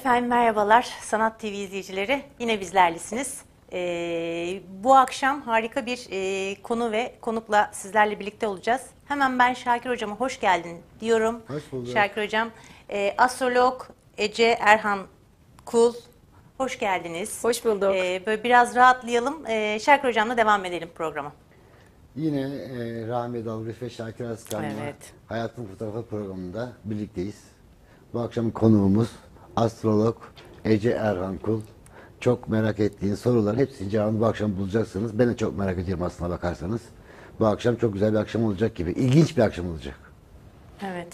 Efendim merhabalar Sanat TV izleyicileri, yine bizlerlesiniz. Bu akşam harika bir konu ve konukla sizlerle birlikte olacağız. Hemen ben Şakir Hocam'a hoş geldin diyorum. Hoş bulduk. Şakir Hocam, astrolog Ece Erhan Kul, hoş geldiniz. Hoş bulduk. Böyle biraz rahatlayalım, Şakir Hocam'la devam edelim programa. Yine Rahmi Dalgıç ve Şakir Aslan'la Evet. Hayatın Fotoğrafı programında birlikteyiz. Bu akşam konuğumuz astrolog Ece Erhan Kul. Çok merak ettiğin soruların hepsini cevabını bu akşam bulacaksınız. Ben de çok merak ediyorum aslına bakarsanız. Bu akşam çok güzel bir akşam olacak gibi. İlginç bir akşam olacak. Evet.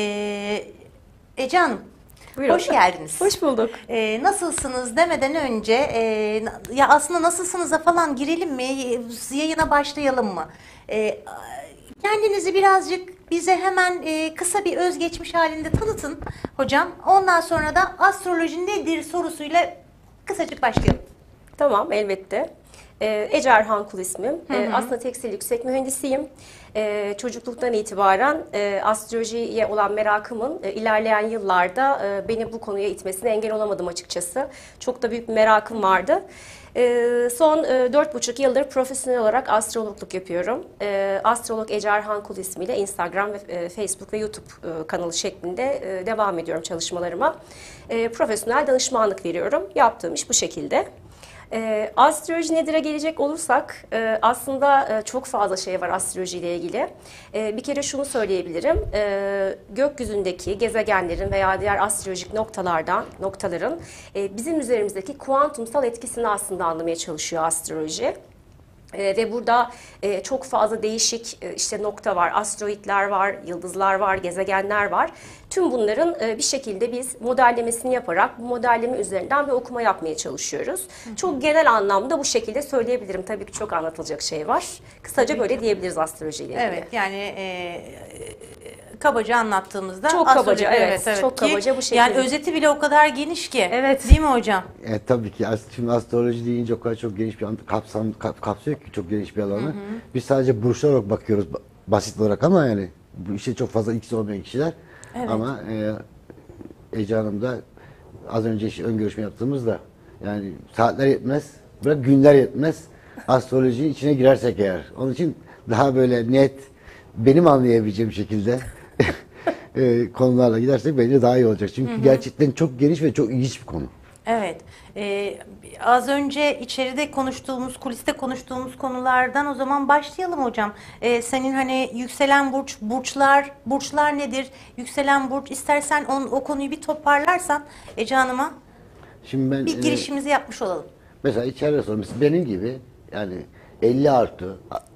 Ece Hanım, Buyurun. hoş geldiniz. Hoş bulduk. Nasılsınız demeden önce ya aslında nasılsınız'a falan girelim mi? Yayına başlayalım mı? Kendinizi birazcık bize hemen kısa bir özgeçmiş halinde tanıtın hocam. Ondan sonra da astroloji nedir sorusuyla kısacık başlayalım. Tamam, elbette. Ece Erhan Kul ismim. Aslında tekstil yüksek mühendisiyim. Çocukluktan itibaren astrolojiye olan merakımın ilerleyen yıllarda beni bu konuya itmesine engel olamadım açıkçası. Çok da büyük bir merakım vardı. Son 4,5 yıldır profesyonel olarak astrologluk yapıyorum. Astrolog Ece Erhan Kul ismiyle Instagram ve Facebook ve YouTube kanalı şeklinde devam ediyorum çalışmalarıma. Profesyonel danışmanlık veriyorum. Yaptığım iş bu şekilde. Astroloji nedir'e gelecek olursak aslında çok fazla şey var astroloji ile ilgili. Bir kere şunu söyleyebilirim. Gökyüzündeki gezegenlerin veya diğer astrolojik noktaların bizim üzerimizdeki kuantumsal etkisini aslında anlamaya çalışıyor astroloji. Ve burada çok fazla değişik işte nokta var, asteroidler var, yıldızlar var, gezegenler var. Tüm bunların bir şekilde biz modellemesini yaparak bu modelleme üzerinden bir okuma yapmaya çalışıyoruz. Çok genel anlamda bu şekilde söyleyebilirim. Tabii ki çok anlatılacak şey var. Kısaca böyle diyebiliriz astrolojiyle ilgili. Evet, yani kabaca anlattığımızda Çok kabaca, evet, çok kabaca bu şekilde. Yani özeti bile o kadar geniş ki. Evet. Değil mi hocam? Tabii ki şimdi astroloji deyince o kadar çok geniş bir kapsıyor ki çok geniş bir alanı. Biz sadece burçlar olarak bakıyoruz basit olarak ama yani bu işe çok fazla ilgisi olmayan kişiler. Evet. Ama Ece Hanım da az önce ön görüşme yaptığımızda yani saatler yetmez, bırak günler yetmez astroloji içine girersek eğer. Onun için daha böyle net benim anlayabileceğim şekilde konularla gidersek bence daha iyi olacak. Çünkü gerçekten çok geniş ve çok ilginç bir konu. Evet. Az önce içeride konuştuğumuz, kuliste konuştuğumuz konulardan o zaman başlayalım hocam. Senin hani yükselen burçlar nedir? Yükselen burç, istersen o konuyu bir toparlarsan Ece Hanım'a Şimdi ben bir girişimizi yapmış olalım. mesela içeride sorun. Mesela benim gibi yani 50 artı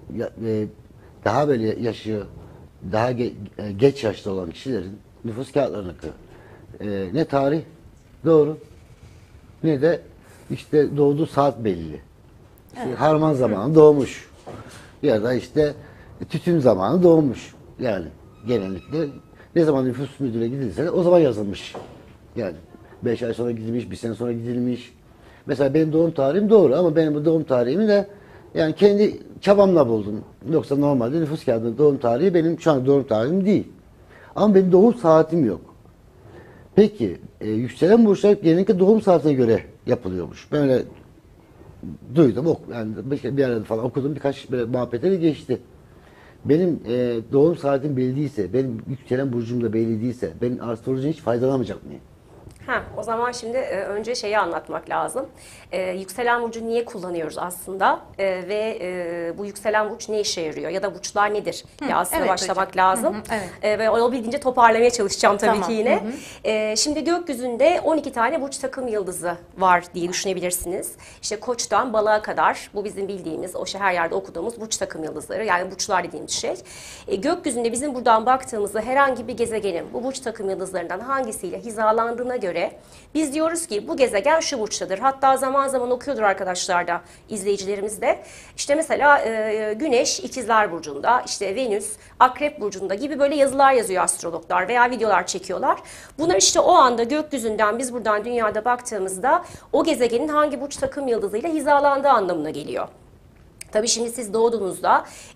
daha böyle yaşı daha geç yaşta olan kişilerin nüfus kağıtlarına ne tarih doğru ne de işte doğduğu saat belli. İşte harman zamanı doğmuş. Ya da işte tütün zamanı doğmuş. Yani genellikle ne zaman nüfus müdürlüğüne gidilse o zaman yazılmış. Yani 5 ay sonra gidilmiş, 1 sene sonra gidilmiş. Mesela benim doğum tarihim doğru ama benim bu doğum tarihimi de yani kendi çabamla buldum. Yoksa normalde nüfus kağıdında doğum tarihi benim şu an doğum tarihim değil. Ama benim doğum saatim yok. Peki yükselen burçlar genellikle doğum saatine göre yapılıyormuş. Böyle duydum, yani bir arada falan okudum, birkaç böyle muhabbetleri geçti. Benim doğum saatim belli değilse, benim yükselen burcum da belli değilse, benim astrolojiden hiç faydalanamayacak mıyım? O zaman şimdi önce şeyi anlatmak lazım. Yükselen burcu niye kullanıyoruz aslında ve bu yükselen burç ne işe yarıyor ya da burçlar nedir? Aslında evet başlamak hocam. lazım. Evet. Ve olabildiğince toparlamaya çalışacağım tabii Tamam. ki yine. Şimdi gökyüzünde 12 tane burç takım yıldızı var diye düşünebilirsiniz. İşte Koç'tan Balığa kadar bu bizim bildiğimiz, o her yerde okuduğumuz burç takım yıldızları, yani burçlar dediğimiz şey. Gökyüzünde bizim buradan baktığımızda herhangi bir gezegenin bu burç takım yıldızlarından hangisiyle hizalandığına göre biz diyoruz ki bu gezegen şu burçtadır. Hatta zaman zaman okuyordur arkadaşlar da, izleyicilerimiz de. İşte mesela Güneş İkizler Burcu'nda, işte Venüs Akrep Burcu'nda gibi böyle yazılar yazıyor astrologlar veya videolar çekiyorlar. Bunlar işte o anda gökyüzünden biz buradan dünyada baktığımızda o gezegenin hangi burç takım yıldızıyla hizalandığı anlamına geliyor. Tabii şimdi siz doğduğunuzda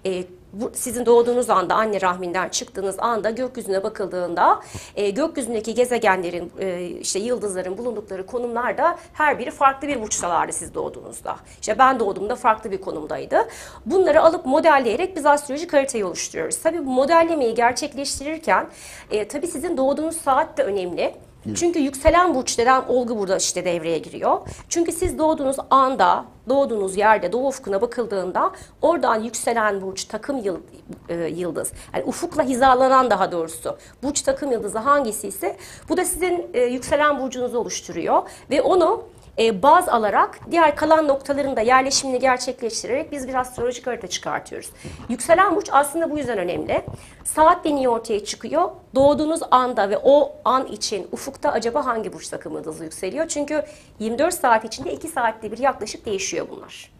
sizin doğduğunuz anda, anne rahminden çıktığınız anda gökyüzüne bakıldığında gökyüzündeki gezegenlerin, işte yıldızların bulundukları konumlarda her biri farklı bir burçtalardı siz doğduğunuzda. İşte ben doğduğumda farklı bir konumdaydı. Bunları alıp modelleyerek biz astrolojik haritayı oluşturuyoruz. Tabii bu modellemeyi gerçekleştirirken tabii sizin doğduğunuz saat de önemli. Çünkü yükselen burç denen olgu burada işte devreye giriyor. Çünkü siz doğduğunuz anda, doğduğunuz yerde, doğu ufkuna bakıldığında oradan yükselen burç, takım yıldız, yani ufukla hizalanan daha doğrusu burç takım yıldızı hangisi ise bu da sizin yükselen burcunuzu oluşturuyor ve onu baz alarak diğer kalan noktaların da yerleşimini gerçekleştirerek biz bir astrolojik harita çıkartıyoruz. Yükselen burç aslında bu yüzden önemli. Saat deniği ortaya çıkıyor. Doğduğunuz anda ve o an için ufukta acaba hangi burç takımı yıldızı yükseliyor? Çünkü 24 saat içinde 2 saatte bir yaklaşık değişiyor bunlar.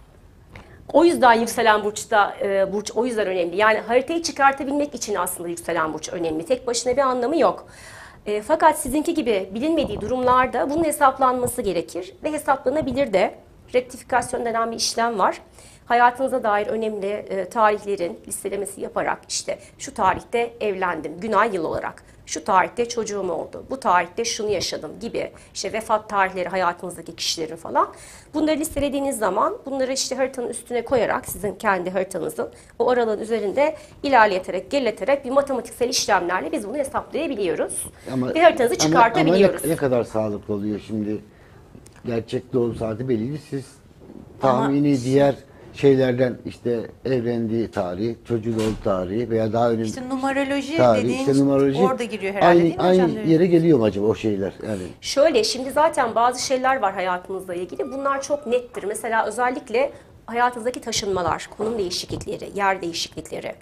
O yüzden yükselen burçta burç o yüzden önemli. Yani haritayı çıkartabilmek için aslında yükselen burç önemli. Tek başına bir anlamı yok. Fakat sizinki gibi bilinmediği durumlarda bunun hesaplanması gerekir ve hesaplanabilir de. Rektifikasyon denen bir işlem var. Hayatınıza dair önemli tarihlerin listelemesi yaparak işte şu tarihte evlendim, gün ay yıl olarak. Şu tarihte çocuğum oldu, bu tarihte şunu yaşadım gibi işte vefat tarihleri hayatınızdaki kişilerin falan. Bunları listelediğiniz zaman bunları işte haritanın üstüne koyarak sizin kendi haritanızın o aralığın üzerinde ilerleterek, gerileterek bir matematiksel işlemlerle biz bunu hesaplayabiliyoruz. Ve haritanızı çıkartabiliyoruz. Ama ne kadar sağlıklı oluyor şimdi? Gerçek doğum saati belli. Siz tahmini diğer şeylerden işte evlendiği tarih, çocuğu doğum tarihi veya daha önemli İşte numaroloji tarih, dediğin işte numaroloji orada giriyor herhalde değil mi hocam? Aynı yere geliyor mu acaba o şeyler? Yani Şöyle, şimdi zaten bazı şeyler var hayatınızla ilgili. Bunlar çok nettir. Mesela özellikle hayatınızdaki taşınmalar, konum değişiklikleri, yer değişiklikleri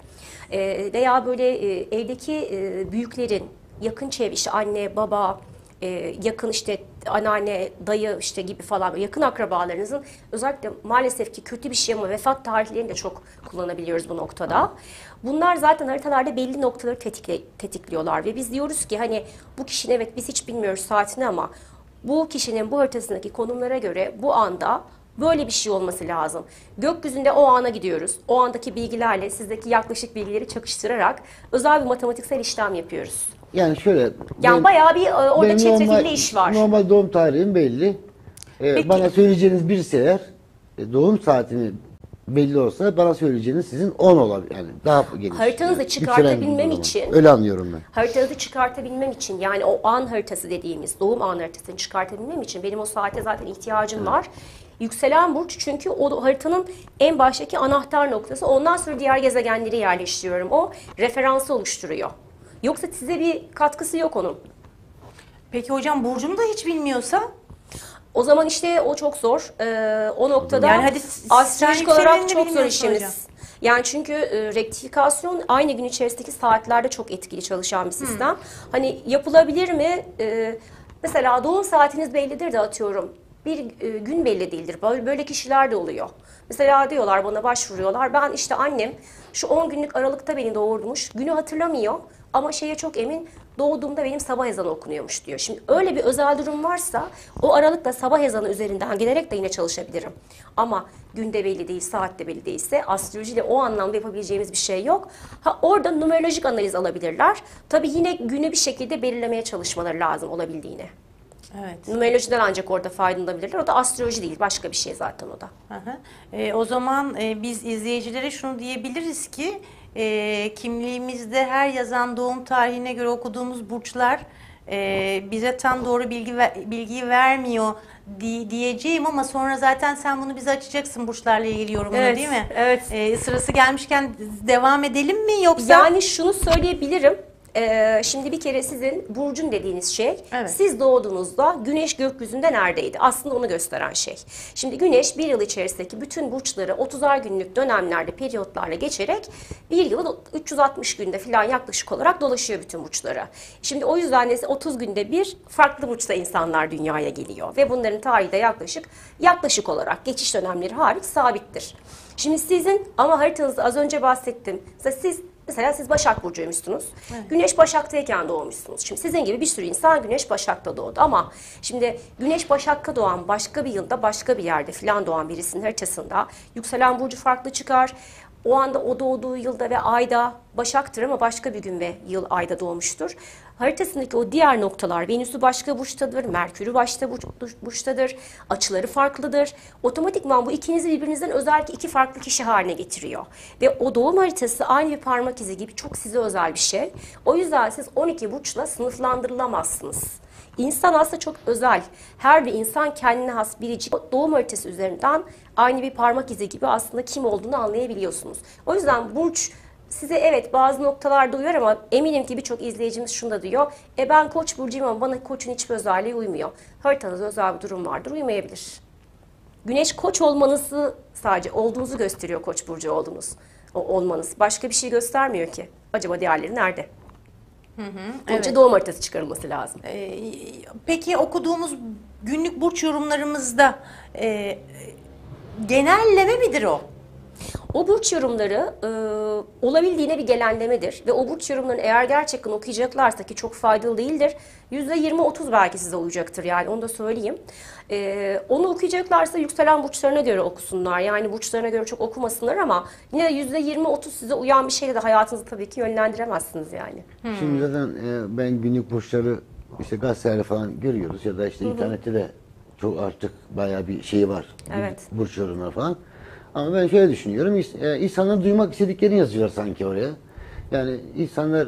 veya böyle evdeki büyüklerin yakın çevre, işte anne, baba, yakın işte anneanne, dayı işte gibi falan yakın akrabalarınızın özellikle maalesef ki kötü bir şey ama vefat tarihlerini de çok kullanabiliyoruz bu noktada. Bunlar zaten haritalarda belli noktaları tetikliyorlar ve biz diyoruz ki hani bu kişinin, evet biz hiç bilmiyoruz saatini ama bu kişinin bu haritasındaki konumlara göre bu anda böyle bir şey olması lazım. Gökyüzünde o ana gidiyoruz. O andaki bilgilerle sizdeki yaklaşık bilgileri çakıştırarak özel bir matematiksel işlem yapıyoruz. yani şöyle Yani bayağı bir orada benim çetrefilli iş var. Normal doğum tarihim belli. Bana söyleyeceğiniz birisi eğer doğum saatini belli olsa bana söyleyeceğiniz sizin 10 olabilir. Yani daha geniş. Haritanızı Yani çıkartabilmem yükselen için- öyle anlıyorum ben. Haritanızı çıkartabilmem için, yani o an haritası dediğimiz doğum an haritasını çıkartabilmem için benim o saate zaten ihtiyacım var. Yükselen burç çünkü o haritanın en baştaki anahtar noktası. Ondan sonra diğer gezegenleri yerleştiriyorum. O referansı oluşturuyor. Yoksa size bir katkısı yok onun. Peki hocam burcunu da hiç bilmiyorsa? O zaman işte o çok zor. O noktada Yani hadi astrolojik sen olarak yükselenini çok zor bilmiyorsun işimiz. hocam. Yani çünkü rektifikasyon aynı gün içerisindeki saatlerde çok etkili çalışan bir sistem. Hani yapılabilir mi? Mesela doğum saatiniz bellidir de atıyorum. Bir gün belli değildir. Böyle kişiler de oluyor. Mesela diyorlar, bana başvuruyorlar. Ben işte annem şu 10 günlük aralıkta beni doğurmuş. Günü hatırlamıyor ama şeye çok emin, doğduğumda benim sabah ezanı okunuyormuş diyor. Şimdi öyle bir özel durum varsa o aralıkta sabah ezanı üzerinden giderek de yine çalışabilirim. Ama günde belli değil, saatte belli değilse astrolojiyle o anlamda yapabileceğimiz bir şey yok. Ha, orada numerolojik analiz alabilirler. Tabii yine günü bir şekilde belirlemeye çalışmaları lazım olabildiğine. Evet. Numerolojiden ancak orada faydalanabilirler. O da astroloji değil, başka bir şey zaten o da. Hı hı. O zaman biz izleyicilere şunu diyebiliriz ki kimliğimizde her yazan doğum tarihine göre okuduğumuz burçlar bize tam doğru bilgiyi vermiyor diyeceğim ama sonra zaten sen bunu bize açacaksın burçlarla ilgili yorumunu, Evet, değil mi? evet. Sırası gelmişken devam edelim mi yoksa? Yani şunu söyleyebilirim. Şimdi bir kere sizin burcun dediğiniz şey, Evet. siz doğduğunuzda güneş gökyüzünde neredeydi? Aslında onu gösteren şey. Şimdi güneş bir yıl içerisindeki bütün burçları 30'ar günlük dönemlerde, periyotlarla geçerek bir yılı 360 günde falan yaklaşık olarak dolaşıyor bütün burçlara. Şimdi o yüzden de 30 günde bir farklı burçta insanlar dünyaya geliyor ve bunların tarihi de yaklaşık olarak geçiş dönemleri hariç sabittir. Şimdi sizin ama haritanızda az önce bahsettim. Mesela siz Başak Burcu'ymuşsunuz. Evet. Güneş Başak'tayken doğmuşsunuz. Şimdi sizin gibi bir sürü insan Güneş Başak'ta doğdu ama şimdi Güneş Başak'ta doğan, başka bir yılda başka bir yerde falan doğan birisinin haritasında yükselen burcu farklı çıkar. O anda o doğduğu yılda ve ayda Başak'tır ama başka bir gün ve yıl ayda doğmuştur. Haritasındaki o diğer noktalar, Venüs'ü başka burçtadır, Merkür'ü başka burçtadır, açıları farklıdır. Otomatikman bu ikinizi birbirinizden özel iki farklı kişi haline getiriyor. Ve o doğum haritası aynı bir parmak izi gibi çok size özel bir şey. O yüzden siz 12 burçla sınıflandırılamazsınız. İnsan aslında çok özel. Her bir insan kendine has biricik. Doğum haritası üzerinden aynı bir parmak izi gibi aslında kim olduğunu anlayabiliyorsunuz. O yüzden burç size evet bazı noktalarda uyuyor ama eminim ki birçok izleyicimiz şunu da diyor. Ben Koç burcuyum ama bana Koç'un hiçbir özelliği uymuyor. Haritanızda özel bir durum vardır, uymayabilir. Güneş Koç olmanızı sadece olduğunuzu gösteriyor, Koç burcu olmanız. Başka bir şey göstermiyor ki. Acaba diğerleri nerede? Önce evet. doğum haritası çıkarılması lazım. Peki okuduğumuz günlük burç yorumlarımızda genelleme midir o? O burç yorumları olabildiğine bir genellemedir ve o burç yorumlarını eğer gerçekten okuyacaklarsa ki çok faydalı değildir, %20-30 belki size uyacaktır yani onu da söyleyeyim. Onu okuyacaklarsa yükselen burçlarına göre okusunlar, yani burçlarına göre çok okumasınlar ama yine de %20-30 size uyan bir şeyle de hayatınızı tabii ki yönlendiremezsiniz yani. Şimdi zaten ben günlük burçları işte gazetelerde falan görüyoruz ya da işte internette de çok artık bayağı bir şey var. Evet. Burç yorumları falan. Ama ben şöyle düşünüyorum. İnsanlar duymak istediklerini yazıyorlar sanki oraya. Yani insanlar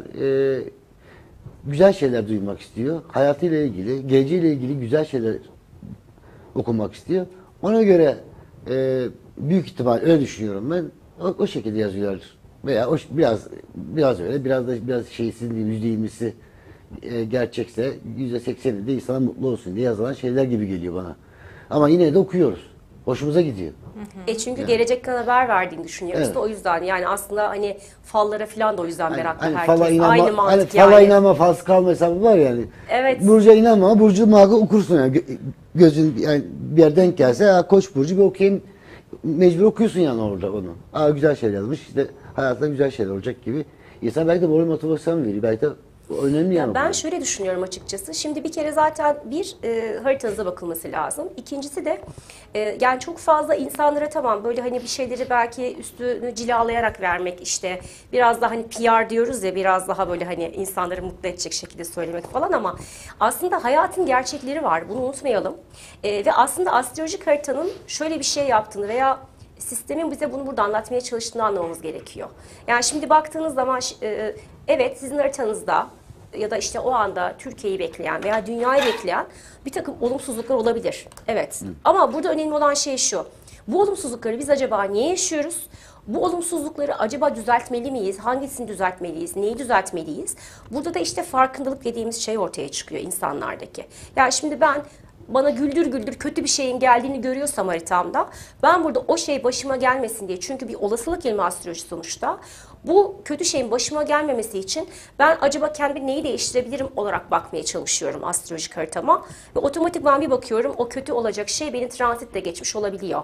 güzel şeyler duymak istiyor. Hayatıyla ilgili, geleceğiyle ilgili güzel şeyler okumak istiyor. Ona göre büyük ihtimal öyle düşünüyorum ben. O şekilde yazıyorlar. Veya biraz öyle, biraz şeysiz değil, %20'si gerçekse %80'i de insana mutlu olsun diye yazılan şeyler gibi geliyor bana. Ama yine de okuyoruz. Hoşumuza gidiyor. Çünkü gelecekten haber verdiğini düşünüyoruz Evet. da o yüzden yani aslında hani fallara falan da o yüzden meraklı herkes. fala inanma, Aynı mantık fala yani. inanma, fals kalma hesabı var yani. Evet. Burcu'ya inanma ama Burcu muhakkak okursun yani. Gözün yani bir yer denk gelse Koç burcu bir okuyayım. Mecbur okuyorsun yani orada onu. Güzel şeyler yazmış işte hayatında güzel şeyler olacak gibi. İnsan belki de moral motivasyon veriyor. Belki de önemli yani. Ben şöyle düşünüyorum açıkçası. Şimdi bir kere zaten haritanıza bakılması lazım. İkincisi de yani çok fazla insanlara tamam böyle hani bir şeyleri belki üstünü cilalayarak vermek işte biraz daha hani PR diyoruz ya biraz daha böyle hani insanları mutlu edecek şekilde söylemek falan ama aslında hayatın gerçekleri var. Bunu unutmayalım. Ve aslında astrolojik haritanın şöyle bir şey yaptığını veya sistemin bize bunu burada anlatmaya çalıştığını anlamamız gerekiyor. Yani şimdi baktığınız zaman evet sizin haritanızda ya da işte o anda Türkiye'yi bekleyen veya dünyayı bekleyen bir takım olumsuzluklar olabilir. Evet. Ama burada önemli olan şey şu. Bu olumsuzlukları biz acaba niye yaşıyoruz? Bu olumsuzlukları acaba düzeltmeli miyiz? Hangisini düzeltmeliyiz? Neyi düzeltmeliyiz? Burada da işte farkındalık dediğimiz şey ortaya çıkıyor insanlardaki. Yani şimdi bana güldür güldür kötü bir şeyin geldiğini görüyorsam haritamda ben burada o şey başıma gelmesin diye çünkü bir olasılık ilmi astroloji sonuçta bu kötü şeyin başıma gelmemesi için ben acaba kendi neyi değiştirebilirim olarak bakmaya çalışıyorum astrolojik haritama ve otomatikman bir bakıyorum o kötü olacak şey beni transitle geçmiş olabiliyor.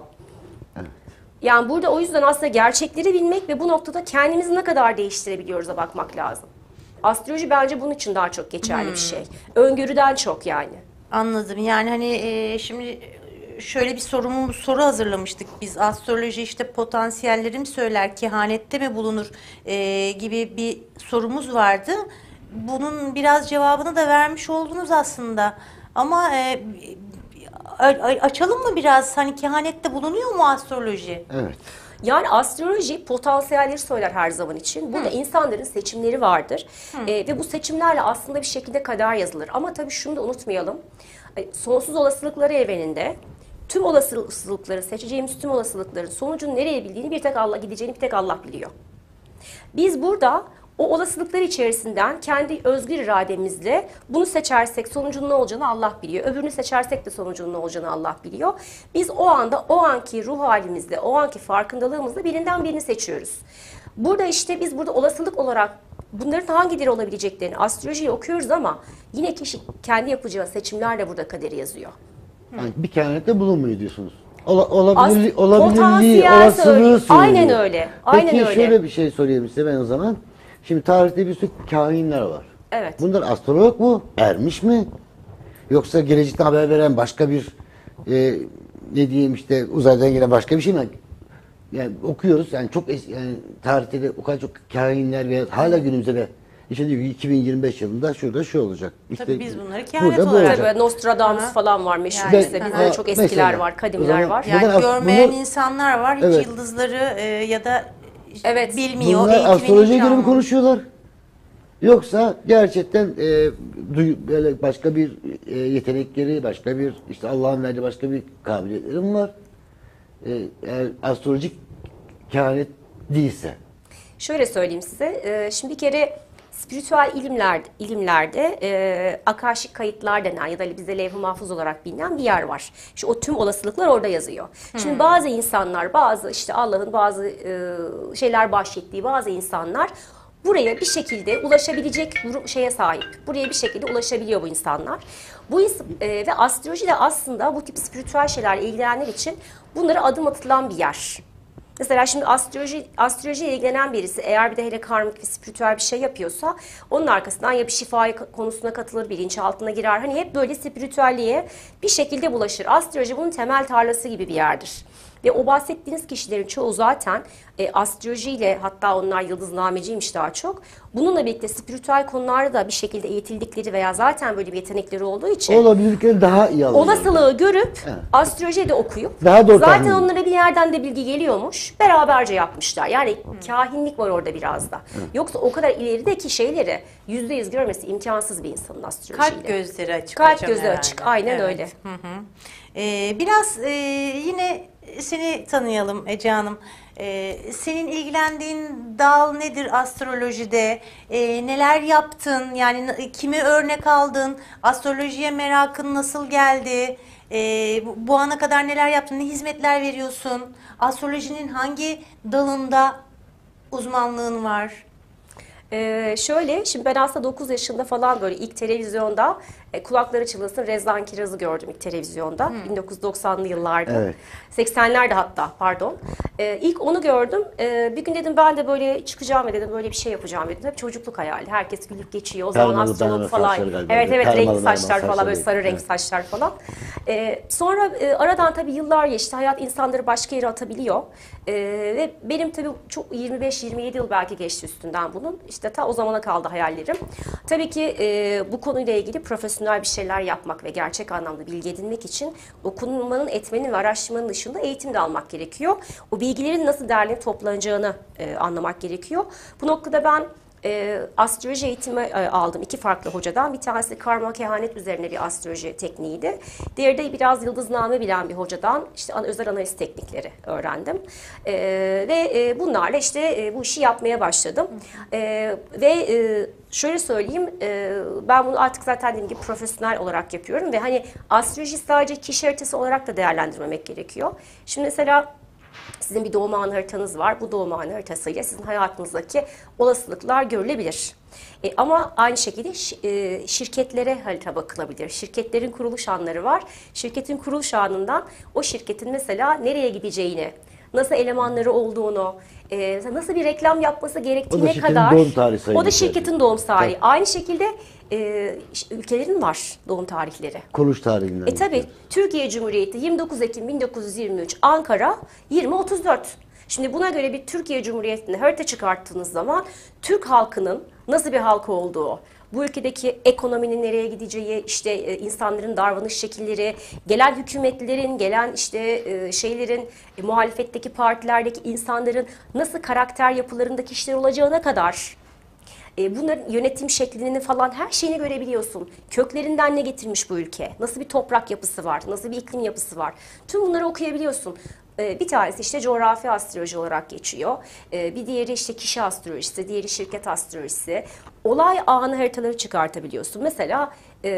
Yani burada o yüzden aslında gerçekleri bilmek ve bu noktada kendimizi ne kadar değiştirebiliyoruz'a bakmak lazım. Astroloji bence bunun için daha çok geçerli bir şey. Öngörüden çok yani. Anladım. Yani hani şimdi şöyle bir soru hazırlamıştık biz. Astroloji işte potansiyelleri mi söyler, kehanette mi bulunur gibi bir sorumuz vardı. Bunun biraz cevabını da vermiş oldunuz aslında. Ama açalım mı biraz? Hani kehanette bulunuyor mu astroloji? Evet. Yani astroloji potansiyelleri söyler her zaman için. Burada insanların seçimleri vardır. Ve bu seçimlerle aslında bir şekilde kader yazılır. Ama tabii şunu da unutmayalım. Sonsuz olasılıkları evreninde tüm olasılıkları, seçeceğimiz tüm olasılıkların sonucun nereye gideceğini bir tek Allah biliyor. Biz burada o olasılıklar içerisinden kendi özgür irademizle bunu seçersek sonucunun ne olacağını Allah biliyor. Öbürünü seçersek de sonucunun ne olacağını Allah biliyor. Biz o anda o anki ruh halimizle, o anki farkındalığımızla birinden birini seçiyoruz. Burada işte biz burada olasılık olarak bunların hangileri olabileceklerini astrolojiyi okuyoruz ama yine kişi kendi yapacağı seçimlerle burada kaderi yazıyor. Yani bir kehanette bulunmuyor diyorsunuz. Olabilirliği, Potansiyel olasılığı söylüyor. söylüyor. Aynen öyle. Aynen Peki öyle. şöyle bir şey sorayım size ben o zaman. Şimdi tarihte bir sürü kahinler var. Evet. Bunlar astrolog mu? Ermiş mi? Yoksa gelecekten haber veren başka bir ne diyeyim işte uzaydan gelen başka bir şey mi? yani okuyoruz yani çok yani tarihte de o kadar çok kahinler ve hala günümüzde de işte diyor ki 2025 yılında şurada şu olacak. İşte Tabii biz bunları kehanet burada bu olarak- olacak. Tabii Nostradamus Aha. falan var meşhur Yani, bizde. Bizde aha. de çok eskiler Mesela, var, o kadimler zaman- var. Yani Bunlar görmeyen bunu- insanlar var, hiç Evet. yıldızları ya da Evet. bilmiyor. Bunlar eğitimini astrolojiye hiç göre mi almamış. konuşuyorlar? Yoksa gerçekten böyle başka bir yetenekleri, başka bir işte Allah'ın verdiği başka bir kabiliyetleri mi var? Eğer astrolojik kehanet değilse. Şöyle söyleyeyim size. Şimdi bir kere spiritüel ilimlerde akaşik kayıtlar denen ya da bizde levh-i mahfuz olarak bilinen bir yer var. İşte o tüm olasılıklar orada yazıyor. Şimdi bazı insanlar, bazı işte Allah'ın bazı şeyler bahşettiği bazı insanlar buraya bir şekilde ulaşabilecek şeye sahip. Buraya bir şekilde ulaşabiliyor bu insanlar. Ve astroloji de aslında bu tip spiritüel şeylerle ilgilenenler için bunlara adım atılan bir yer. Mesela şimdi astrolojiyle ilgilenen birisi eğer bir de hele karmik ve spiritüel bir şey yapıyorsa onun arkasından ya bir şifa konusuna katılır, bilinçaltına girer. Hani hep böyle spiritüelliğe bir şekilde bulaşır. Astroloji bunun temel tarlası gibi bir yerdir. Ve o bahsettiğiniz kişilerin çoğu zaten astrolojiyle, hatta onlar yıldıznameciymiş daha çok. Bununla birlikte spiritüel konularda da bir şekilde eğitildikleri veya zaten böyle bir yetenekleri olduğu için Olabilirlikleri daha iyi alıyor. olasılığı görüp Evet. astrolojiyi de okuyup Daha doğru zaten tahmin. onlara bir yerden de bilgi geliyormuş. Beraberce yapmışlar. Yani kahinlik var orada biraz da. Yoksa o kadar ileride ki şeyleri %100 görmesi imkansız bir insanın astrolojiyle. Kalp gözleri açık. Kalp hocam gözü herhalde. açık. Aynen Evet. öyle. Biraz yine seni tanıyalım Ece Hanım. Senin ilgilendiğin dal nedir astrolojide? Neler yaptın? Yani kimi örnek aldın? Astrolojiye merakın nasıl geldi? Bu ana kadar neler yaptın? Ne hizmetler veriyorsun? Astrolojinin hangi dalında uzmanlığın var? Şöyle, şimdi ben aslında 9 yaşında falan böyle ilk televizyonda kulakları çınlasın Rezan Kiraz'ı gördüm ilk televizyonda. 1990'lı yıllarda. Evet. 80'lerde hatta pardon. İlk onu gördüm. Bir gün dedim ben de böyle çıkacağım ve dedim böyle bir şey yapacağım dedim. Hep çocukluk hayali. Herkes gülüp geçiyor. O zaman Permalı, astrolog permalı falan. saçları galiba. Evet evet, Permalı, renkli saçlar permalı falan, böyle saçları. sarı renkli Evet. saçlar falan. Sonra aradan tabii yıllar geçti. Hayat insanları başka yere atabiliyor. Ve benim tabii çok 25-27 yıl belki geçti üstünden bunun. İşte ta o zamana kaldı hayallerim. Tabii ki bu konuyla ilgili profesyonel bir şeyler yapmak ve gerçek anlamda bilgi edinmek için okunmanın, etmenin ve araştırmanın dışında eğitim de almak gerekiyor. O bilgilerin nasıl derlenip toplanacağını anlamak gerekiyor. Bu noktada ben astroloji eğitimi aldım iki farklı hocadan. Bir tanesi karma kehanet üzerine bir astroloji tekniğiydi. Diğeri de biraz yıldızname bilen bir hocadan işte özel analiz teknikleri öğrendim. Bunlarla işte bu işi yapmaya başladım. Şöyle söyleyeyim, ben bunu artık zaten dediğim gibi profesyonel olarak yapıyorum ve hani astroloji sadece kişi haritası olarak da değerlendirmemek gerekiyor. Şimdi mesela sizin bir doğum anı haritanız var. Bu doğum anı haritasıyla sizin hayatınızdaki olasılıklar görülebilir. Ama aynı şekilde şirketlere harita bakılabilir. Şirketlerin kuruluş anları var. Şirketin kuruluş anından o şirketin mesela nereye gideceğini, nasıl elemanları olduğunu, nasıl bir reklam yapması gerektiğine şirketin kadar. doğum tarihi sayılır O da şirketin zaten. doğum tarihi. Tabii. Aynı şekilde ülkelerin var doğum tarihleri. Kuruluş tarihinden. Tabii Türkiye Cumhuriyeti 29 Ekim 1923, Ankara 2034. Şimdi buna göre bir Türkiye Cumhuriyeti'ne harita çıkarttığınız zaman Türk halkının nasıl bir halk olduğu, bu ülkedeki ekonominin nereye gideceği, işte insanların davranış şekilleri, gelen hükümetlerin, gelen işte muhalefetteki partilerdeki insanların nasıl karakter yapılarında kişiler olacağına kadar bunların yönetim şeklini falan her şeyini görebiliyorsun. Köklerinden ne getirmiş bu ülke? Nasıl bir toprak yapısı var? Nasıl bir iklim yapısı var? Tüm bunları okuyabiliyorsun. Bir tanesi işte coğrafi astroloji olarak geçiyor. Bir diğeri işte kişi astrolojisi, diğeri şirket astrolojisi. Olay anı haritaları çıkartabiliyorsun. Mesela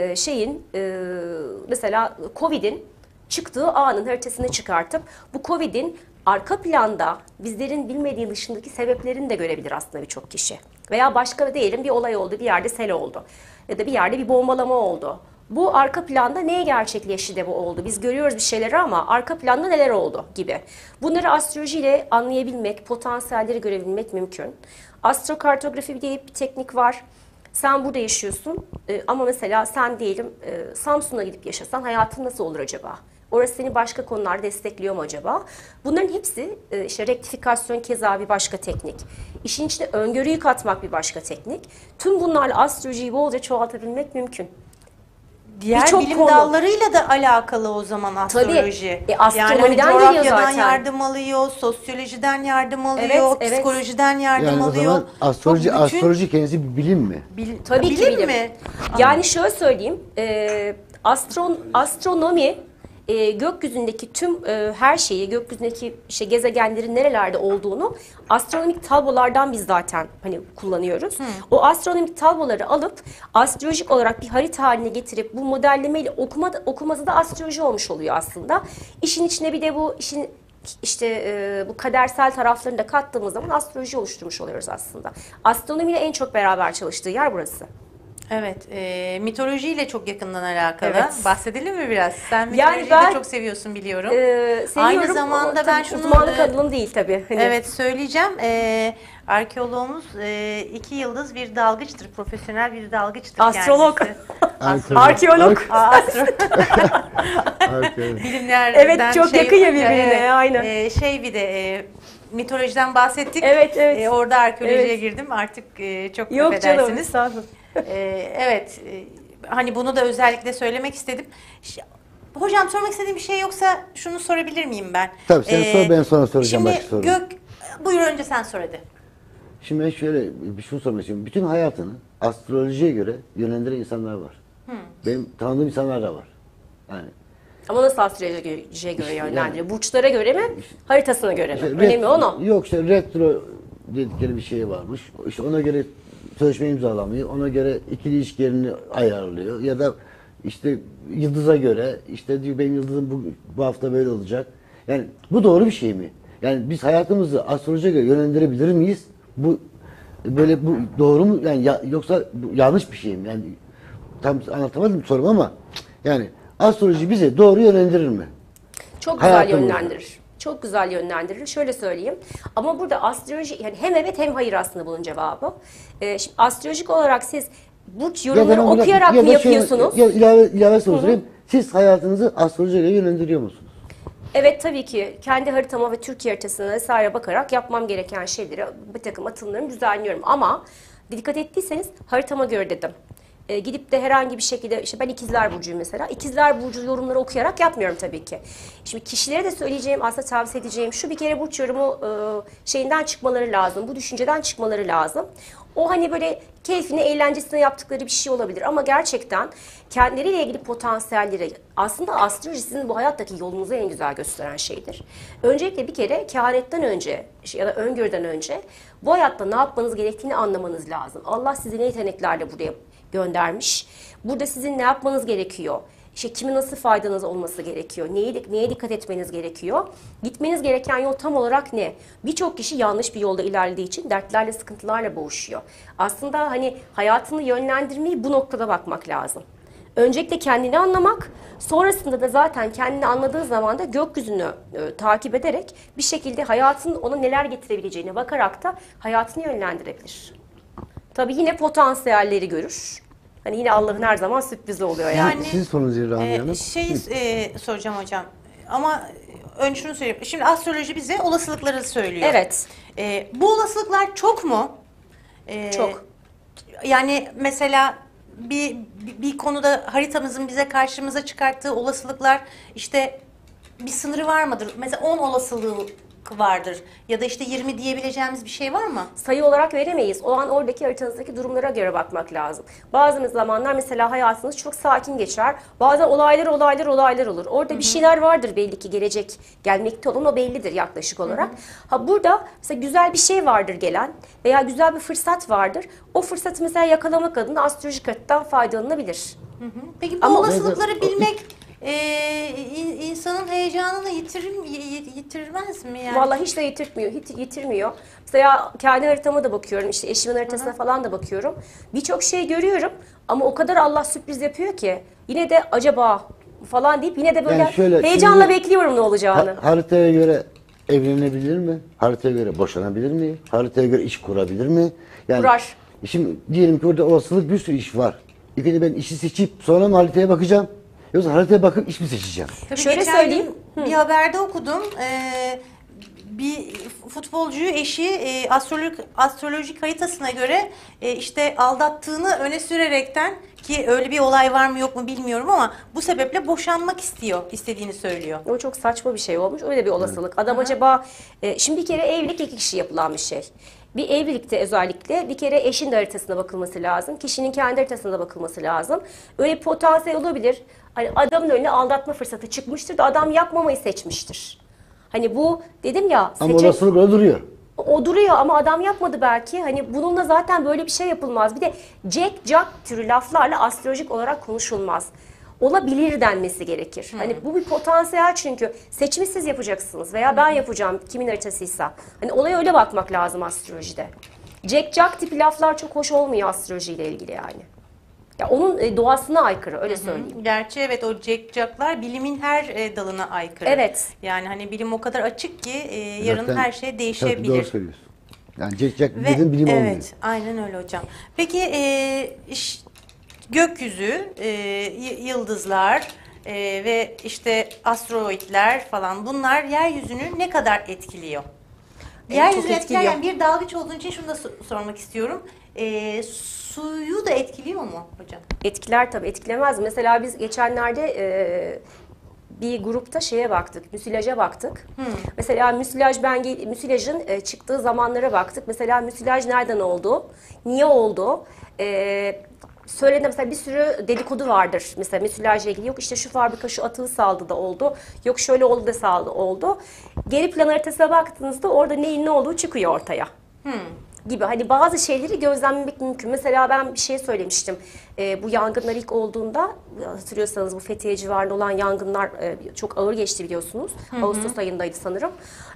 mesela Covid'in çıktığı anın haritasını çıkartıp bu Covid'in arka planda bizlerin bilmediği dışındaki sebeplerini de görebilir aslında birçok kişi. Veya başka diyelim bir olay oldu, bir yerde sel oldu ya da bir yerde bir bombalama oldu. Bu arka planda neye gerçekleşti de bu oldu? Biz görüyoruz bir şeyleri ama arka planda neler oldu gibi. Bunları astrolojiyle anlayabilmek, potansiyelleri görebilmek mümkün. Astrokartografi diye bir teknik var. Sen burada yaşıyorsun ama mesela sen diyelim Samsun'a gidip yaşasan hayatın nasıl olur acaba? Orası seni başka konularda destekliyor mu acaba? Bunların hepsi işte rektifikasyon keza bir başka teknik. İşin içine öngörüyü katmak bir başka teknik. Tüm bunlarla astrolojiyi bolca çoğaltabilmek mümkün. Diğer Birçok bilim konu. dallarıyla da alakalı o zaman astroloji. Tabii. Astronomiden yani geliyor coğrafyadan zaten. yardım alıyor, sosyolojiden yardım alıyor, Evet, evet. psikolojiden yardım Yani o alıyor. zaman astroloji, Çok bütün- astroloji kendisi bir bilim mi? Tabii ki bilim bilim. mi? Yani şöyle söyleyeyim, astronomi gökyüzündeki tüm her şeyi, gökyüzündeki işte gezegenlerin nerelerde olduğunu astronomik tablolardan biz zaten hani kullanıyoruz. O astronomik tabloları alıp astrolojik olarak bir harita haline getirip bu modellemeyle okuması da astroloji olmuş oluyor aslında. İşin içine bir de bu işin bu kadersel taraflarını da kattığımız zaman astroloji oluşturmuş oluyoruz aslında. Astronomiyle en çok beraber çalıştığı yer burası. Evet, mitolojiyle çok yakından alakalı. Evet. Bahsedelim mi biraz? Sen Yani mitolojiyi ben- de çok seviyorsun biliyorum. Seviyorum Aynı zamanda ama ben tabii şunu uzmanlık alanım değil tabii. Hani evet söyleyeceğim. Arkeoloğumuz 2 yıldız bir dalgıçtır, profesyonel bir dalgıçtır Astrolog. kendisi. Arkeolog. Bilimlerden Evet, çok yakın ya yapınca, birbirine, aynen. Bir de mitolojiden bahsettik. Evet, evet. Orada arkeolojiye Evet. girdim. Artık çok Yok canım. affedersiniz. Estağfurullah. Evet, hani bunu da özellikle söylemek istedim. Hocam sormak istediğim bir şey yoksa şunu sorabilir miyim ben? Tabii sen sor, ben sonra soracağım şimdi başka soru. Buyur önce sen sor hadi. Şimdi ben şöyle bir şey sormak istiyorum. Bütün hayatını astrolojiye göre yönlendiren insanlar var. Benim tanıdığım insanlar da var. Yani Ama nasıl astrolojiye göre yönlendiriyor? Burçlara göre mi? Haritasına göre mi? işte Önemli o. Yok işte retro dedikleri bir şey varmış. İşte ona göre sözleşme imzalamıyor. Ona göre ikili ilişkilerini ayarlıyor. Ya da işte yıldıza göre işte diyor benim yıldızım bu hafta böyle olacak. Yani bu doğru bir şey mi? Yani biz hayatımızı astrolojiye göre yönlendirebilir miyiz? Bu doğru mu? Yani yoksa bu yanlış bir şey mi? Yani tam anlatamadım sorum ama yani astroloji bize doğru yönlendirir mi? Çok güzel Hayatımızda. yönlendirir. Çok güzel yönlendirir. Şöyle söyleyeyim. Ama burada astroloji yani hem evet hem hayır aslında bunun cevabı. Şimdi astrolojik olarak siz burç yorumları ben okuyarak mı yapıyorsunuz? Ya ilave soru sorayım. Siz hayatınızı astrolojiyle yönlendiriyor musunuz? Evet tabii ki kendi haritama ve Türkiye haritasına vesaire bakarak yapmam gereken şeyleri, bir takım atımlarımı düzenliyorum. Ama dikkat ettiyseniz haritama göre dedim. Gidip de herhangi bir şekilde, işte ben ikizler burcuyum mesela. İkizler burcu yorumları okuyarak yapmıyorum tabii ki. Şimdi kişilere de söyleyeceğim, aslında tavsiye edeceğim şu: bir kere burç yorumu şeyinden çıkmaları lazım. Bu düşünceden çıkmaları lazım. O hani böyle keyfine, eğlencesine yaptıkları bir şey olabilir. Ama gerçekten kendileriyle ilgili potansiyelleri, aslında astroloji sizin bu hayattaki yolunuzu en güzel gösteren şeydir. Öncelikle bir kere kehanetten önce ya da öngörüden önce bu hayatta ne yapmanız gerektiğini anlamanız lazım. Allah sizi ne yeteneklerle buraya göndermiş. Burada sizin ne yapmanız gerekiyor? İşte kime nasıl faydanız olması gerekiyor? Neye dikkat etmeniz gerekiyor? Gitmeniz gereken yol tam olarak ne? Birçok kişi yanlış bir yolda ilerlediği için dertlerle, sıkıntılarla boğuşuyor. Aslında hani hayatını yönlendirmeyi bu noktada bakmak lazım. Öncelikle kendini anlamak, sonrasında da zaten kendini anladığı zaman da gökyüzünü takip ederek bir şekilde hayatın ona neler getirebileceğine bakarak da hayatını yönlendirebilir. Tabii yine potansiyelleri görür. Hani yine Allah'ın her zaman sürprizi oluyor yani. Yani, Sizin sorunuz Rahmiye Hanım. Soracağım hocam. Ama önce şunu söyleyeyim. Şimdi astroloji bize olasılıkları söylüyor. Evet. Bu olasılıklar çok mu? Çok. Yani mesela bir konuda haritamızın bize karşımıza çıkarttığı olasılıklar işte bir sınırı var mıdır? Mesela 10 olasılığı vardır ya da işte 20 diyebileceğimiz bir şey var mı? Sayı olarak veremeyiz. O an oradaki haritanızdaki durumlara göre bakmak lazım. Bazı zamanlar mesela hayatınız çok sakin geçer. Bazen olaylar olur. Orada bir şeyler vardır belli ki gelecek, gelmekte olan o bellidir yaklaşık olarak. Ha burada mesela güzel bir şey vardır gelen veya güzel bir fırsat vardır. O fırsatı mesela yakalamak adına astrolojik haritadan faydalanılabilir. Peki bu Ama- olasılıkları bilmek insanın heyecanını yitirmez mi yani? Vallahi hiç de yitirmiyor. Mesela kendi haritama da bakıyorum, işte eşimin haritasına falan da bakıyorum. Birçok şey görüyorum ama o kadar Allah sürpriz yapıyor ki yine de acaba falan deyip yine de böyle Yani şöyle, heyecanla şimdi bekliyorum ne olacağını. Haritaya göre evlenebilir mi? Haritaya göre boşanabilir mi? Haritaya göre iş kurabilir mi? Yani Kurar. Şimdi diyelim ki orada olasılık bir sürü iş var. İlk önce ben işi seçip sonra mı haritaya bakacağım? Yoksa haritaya bakıp iş mi seçeceğim? Tabii Şöyle geçen söyleyeyim. gün bir haberde okudum. Bir futbolcuyu eşi astrolojik haritasına göre işte aldattığını öne sürerekten, ki öyle bir olay var mı yok mu bilmiyorum ama bu sebeple boşanmak istediğini söylüyor. O çok saçma bir şey olmuş. Öyle bir olasılık. Adam acaba şimdi bir kere evlilik iki kişi yapılan bir şey. Bir evlilikte özellikle bir kere eşin de haritasına bakılması lazım. Kişinin kendi haritasına da bakılması lazım. Öyle bir potansiyel olabilir. Hani adamın önüne aldatma fırsatı çıkmıştır da adam yapmamayı seçmiştir. Hani bu dedim ya, Ama olasılık böyle duruyor. o duruyor ama adam yapmadı belki. Hani bununla zaten böyle bir şey yapılmaz. Bir de Jack türü laflarla astrolojik olarak konuşulmaz. Olabilir denmesi gerekir. Hani bu bir potansiyel, çünkü seçimi siz yapacaksınız veya ben yapacağım, kimin haritasıysa. Hani olaya öyle bakmak lazım astrolojide. Jack tipi laflar çok hoş olmuyor astrolojiyle ilgili yani. Ya onun doğasına aykırı, öyle söyleyeyim. Gerçi evet, o Jack'lar bilimin her dalına aykırı. Evet. Yani hani bilim o kadar açık ki yarın Zaten her şey tabii değişebilir. doğru söylüyorsun. Yani Jack Ve dedim bilim olmuyor. evet, aynen öyle hocam. Peki gökyüzü, yıldızlar ve işte asteroidler falan, bunlar yeryüzünü ne kadar etkiliyor? Yeryüzünü çok etkiliyor. etkileyen bir dalgıç olduğun için şunu da sormak istiyorum. Suyu da etkiliyor mu hocam? Etkiler tabii, etkilemez mi? Mesela biz geçenlerde bir grupta şeye baktık, müsilaja baktık. Mesela müsilajın çıktığı zamanlara baktık. Mesela müsilaj nereden oldu? Niye oldu? Söylediğinde mesela bir sürü dedikodu vardır. Mesela müsilajla ilgili, yok işte şu fabrika şu atığı saldı da oldu. Yok şöyle oldu da saldı oldu. Geri plan haritasına baktığınızda orada neyin ne olduğu çıkıyor ortaya. Gibi. Hani bazı şeyleri gözlemlemek mümkün. Mesela ben bir şey söylemiştim. Bu yangınlar ilk olduğunda, hatırlıyorsanız bu Fethiye civarında olan yangınlar çok ağır geçti biliyorsunuz. Ağustos ayındaydı sanırım.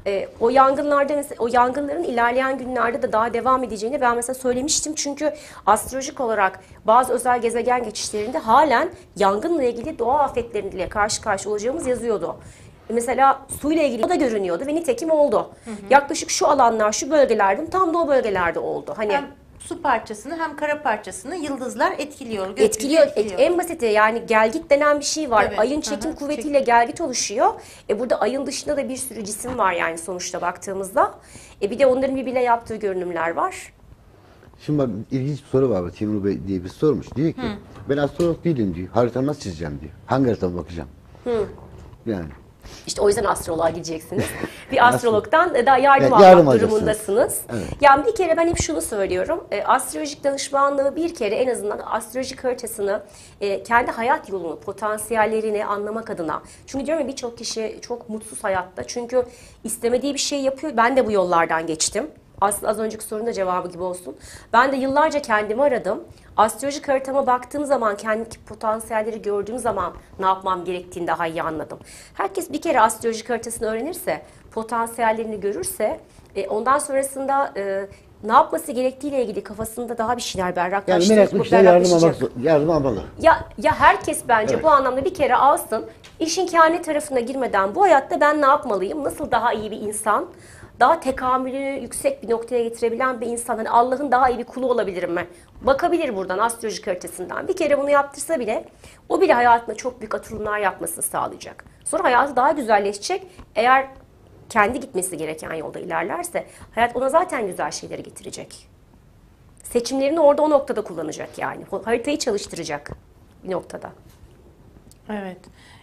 O yangınlarda o yangınların ilerleyen günlerde de daha devam edeceğini ben mesela söylemiştim. Çünkü astrolojik olarak bazı özel gezegen geçişlerinde halen yangınla ilgili doğa afetleriyle karşı karşıya olacağımız yazıyordu. Mesela suyla ilgili o da görünüyordu ve nitekim oldu. Yaklaşık şu alanlar, şu bölgelerde, tam da o bölgelerde oldu. Hani Hem su parçasını hem kara parçasını yıldızlar etkiliyor. gökyüzü etkiliyor. etkiliyor. En basiti yani gelgit denen bir şey var. Evet, Ayın çekim kuvvetiyle gelgit oluşuyor. Burada ayın dışında da bir sürü cisim var yani sonuçta baktığımızda. Bir de onların birbirine yaptığı görünümler var. Şimdi bak, ilginç bir soru var. Timur Bey diye bir sormuş. Diyor ki ben astrolog değilim diyor. Haritamı nasıl çizeceğim diyor. Hangi haritama bakacağım? Yani. İşte o yüzden astroloğa gideceksiniz. Bir astrologdan daha yardım Evet, yardım almak alacaksınız. durumundasınız. Evet. Yani bir kere ben hep şunu söylüyorum. Astrolojik danışmanlığı bir kere en azından astrolojik haritasını, kendi hayat yolunu, potansiyellerini anlamak adına. Çünkü diyorum ya, birçok kişi çok mutsuz hayatta. Çünkü istemediği bir şey yapıyor. Ben de bu yollardan geçtim. Aslında az önceki sorunun da cevabı gibi olsun. Ben de yıllarca kendimi aradım. Astrolojik haritama baktığım zaman, kendi potansiyelleri gördüğüm zaman ne yapmam gerektiğini daha iyi anladım. Herkes bir kere astrolojik haritasını öğrenirse, potansiyellerini görürse, ondan sonrasında ne yapması gerektiğiyle ilgili kafasında daha bir şeyler Yani berraklaştırır. meraklı kişiler yardım almalı. Ya herkes bence Evet. bu anlamda bir kere alsın. İşin kendi tarafına girmeden bu hayatta ben ne yapmalıyım? Nasıl daha iyi bir insan? Daha tekamülünü yüksek bir noktaya getirebilen bir insan. Hani Allah'ın daha iyi bir kulu olabilirim mi? Bakabilir buradan astrolojik haritasından. Bir kere bunu yaptırsa bile, o bile hayatında çok büyük atılımlar yapmasını sağlayacak. Sonra hayatı daha güzelleşecek. Eğer kendi gitmesi gereken yolda ilerlerse hayat ona zaten güzel şeyleri getirecek. Seçimlerini orada o noktada kullanacak yani. Haritayı çalıştıracak bir noktada. Evet.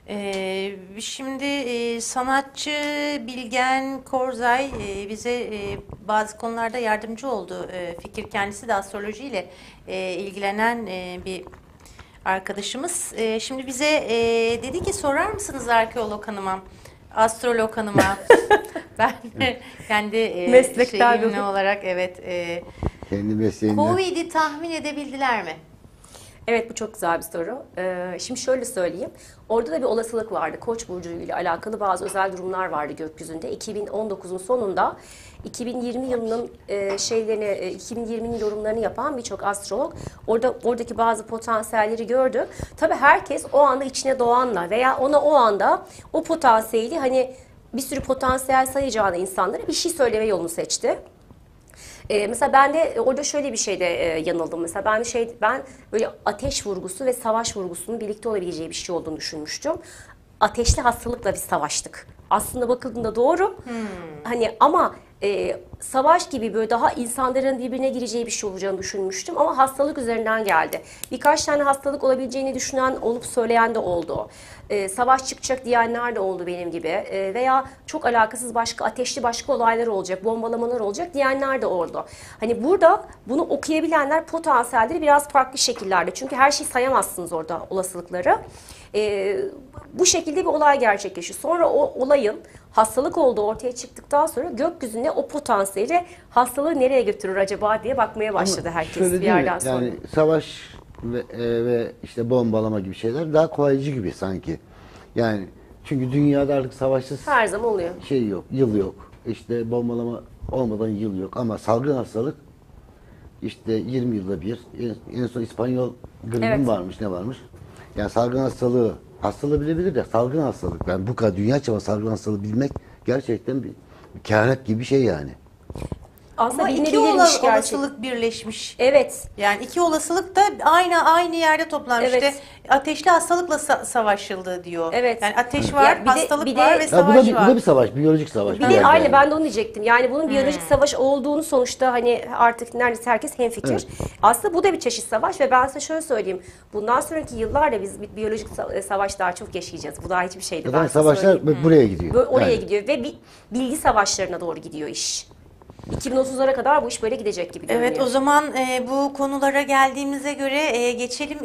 Şimdi sanatçı Bilgen Korzay bize bazı konularda yardımcı oldu. Fikir, kendisi de astrolojiyle ilgilenen bir arkadaşımız. Şimdi bize dedi ki, sorar mısınız arkeolog hanıma, astrolog hanıma? Ben kendi Meslekten şeyimle olarak evet. Kendi mesleğinde. Covid'i tahmin edebildiler mi? Evet, bu çok güzel bir soru. Şimdi şöyle söyleyeyim. Orada da bir olasılık vardı. Koç burcu ile alakalı bazı özel durumlar vardı gökyüzünde. 2019'un sonunda 2020 yılının 2020'nin yorumlarını yapan birçok astrolog oradaki bazı potansiyelleri gördü. Tabii herkes o anda içine doğanla veya ona o anda o potansiyeli, hani bir sürü potansiyel sayacağına insanlara bir şey söyleme yolunu seçti. Mesela ben de orada şöyle bir şeyde yanıldım. Mesela ben böyle ateş vurgusu ve savaş vurgusunun birlikte olabileceği bir şey olduğunu düşünmüştüm. Ateşli hastalıkla biz savaştık. Aslında bakıldığında doğru. Hani ama savaş gibi böyle daha insanların birbirine gireceği bir şey olacağını düşünmüştüm ama hastalık üzerinden geldi. Birkaç tane hastalık olabileceğini düşünen olup söyleyen de oldu. Savaş çıkacak diyenler de oldu benim gibi. Veya çok alakasız başka ateşli başka olaylar olacak, bombalamalar olacak diyenler de oldu. Hani burada bunu okuyabilenler potansiyelleri biraz farklı şekillerde. Çünkü her şeyi sayamazsınız orada olasılıkları. Bu şekilde bir olay gerçekleşiyor. Sonra o olayın hastalık olduğu ortaya çıktıktan sonra gökyüzüne o potansiyeli hastalığı nereye götürür acaba diye bakmaya başladı Ama herkes şöyle bir değil mi? yerden sonra. Yani savaş ve işte bombalama gibi şeyler daha kolaycı gibi sanki. Yani çünkü dünyada artık savaşsız Her zaman oluyor. şey yok, yıl yok. İşte bombalama olmadan yıl yok ama salgın hastalık işte 20 yılda bir. En son İspanyol gribi Evet. varmış, ne varmış? Yani salgın hastalığı bilebilir de salgın hastalık. Yani bu kadar dünya çapında salgın hastalığı bilmek gerçekten bir kehanet gibi bir şey yani. Aslında Ama iki bilinebilirmiş gerçekten. olasılık birleşmiş. Evet. Yani iki olasılık da aynı yerde toplanmış. Evet. İşte ateşli hastalıkla savaşıldı diyor. Evet. Yani ateş var, Ya bir de- hastalık bir de- var ve Ya Ya savaş bu var. da bir savaş, biyolojik savaş. Bir de yerde aynı yani. ben de onu diyecektim. Yani bunun biyolojik savaş olduğunu sonuçta hani artık neredeyse herkes hemfikir. Evet. Aslında bu da bir çeşit savaş ve ben size şöyle söyleyeyim. Bundan sonraki yıllarda biz bir biyolojik savaş daha çok yaşayacağız. Bu daha hiçbir şeydi. Zaten ben size savaşlar söyleyeyim. buraya gidiyor. Böyle oraya Yani. gidiyor ve bilgi savaşlarına doğru gidiyor iş. 2030'lara kadar bu iş böyle gidecek gibi görünüyor. Evet, o zaman bu konulara geldiğimize göre geçelim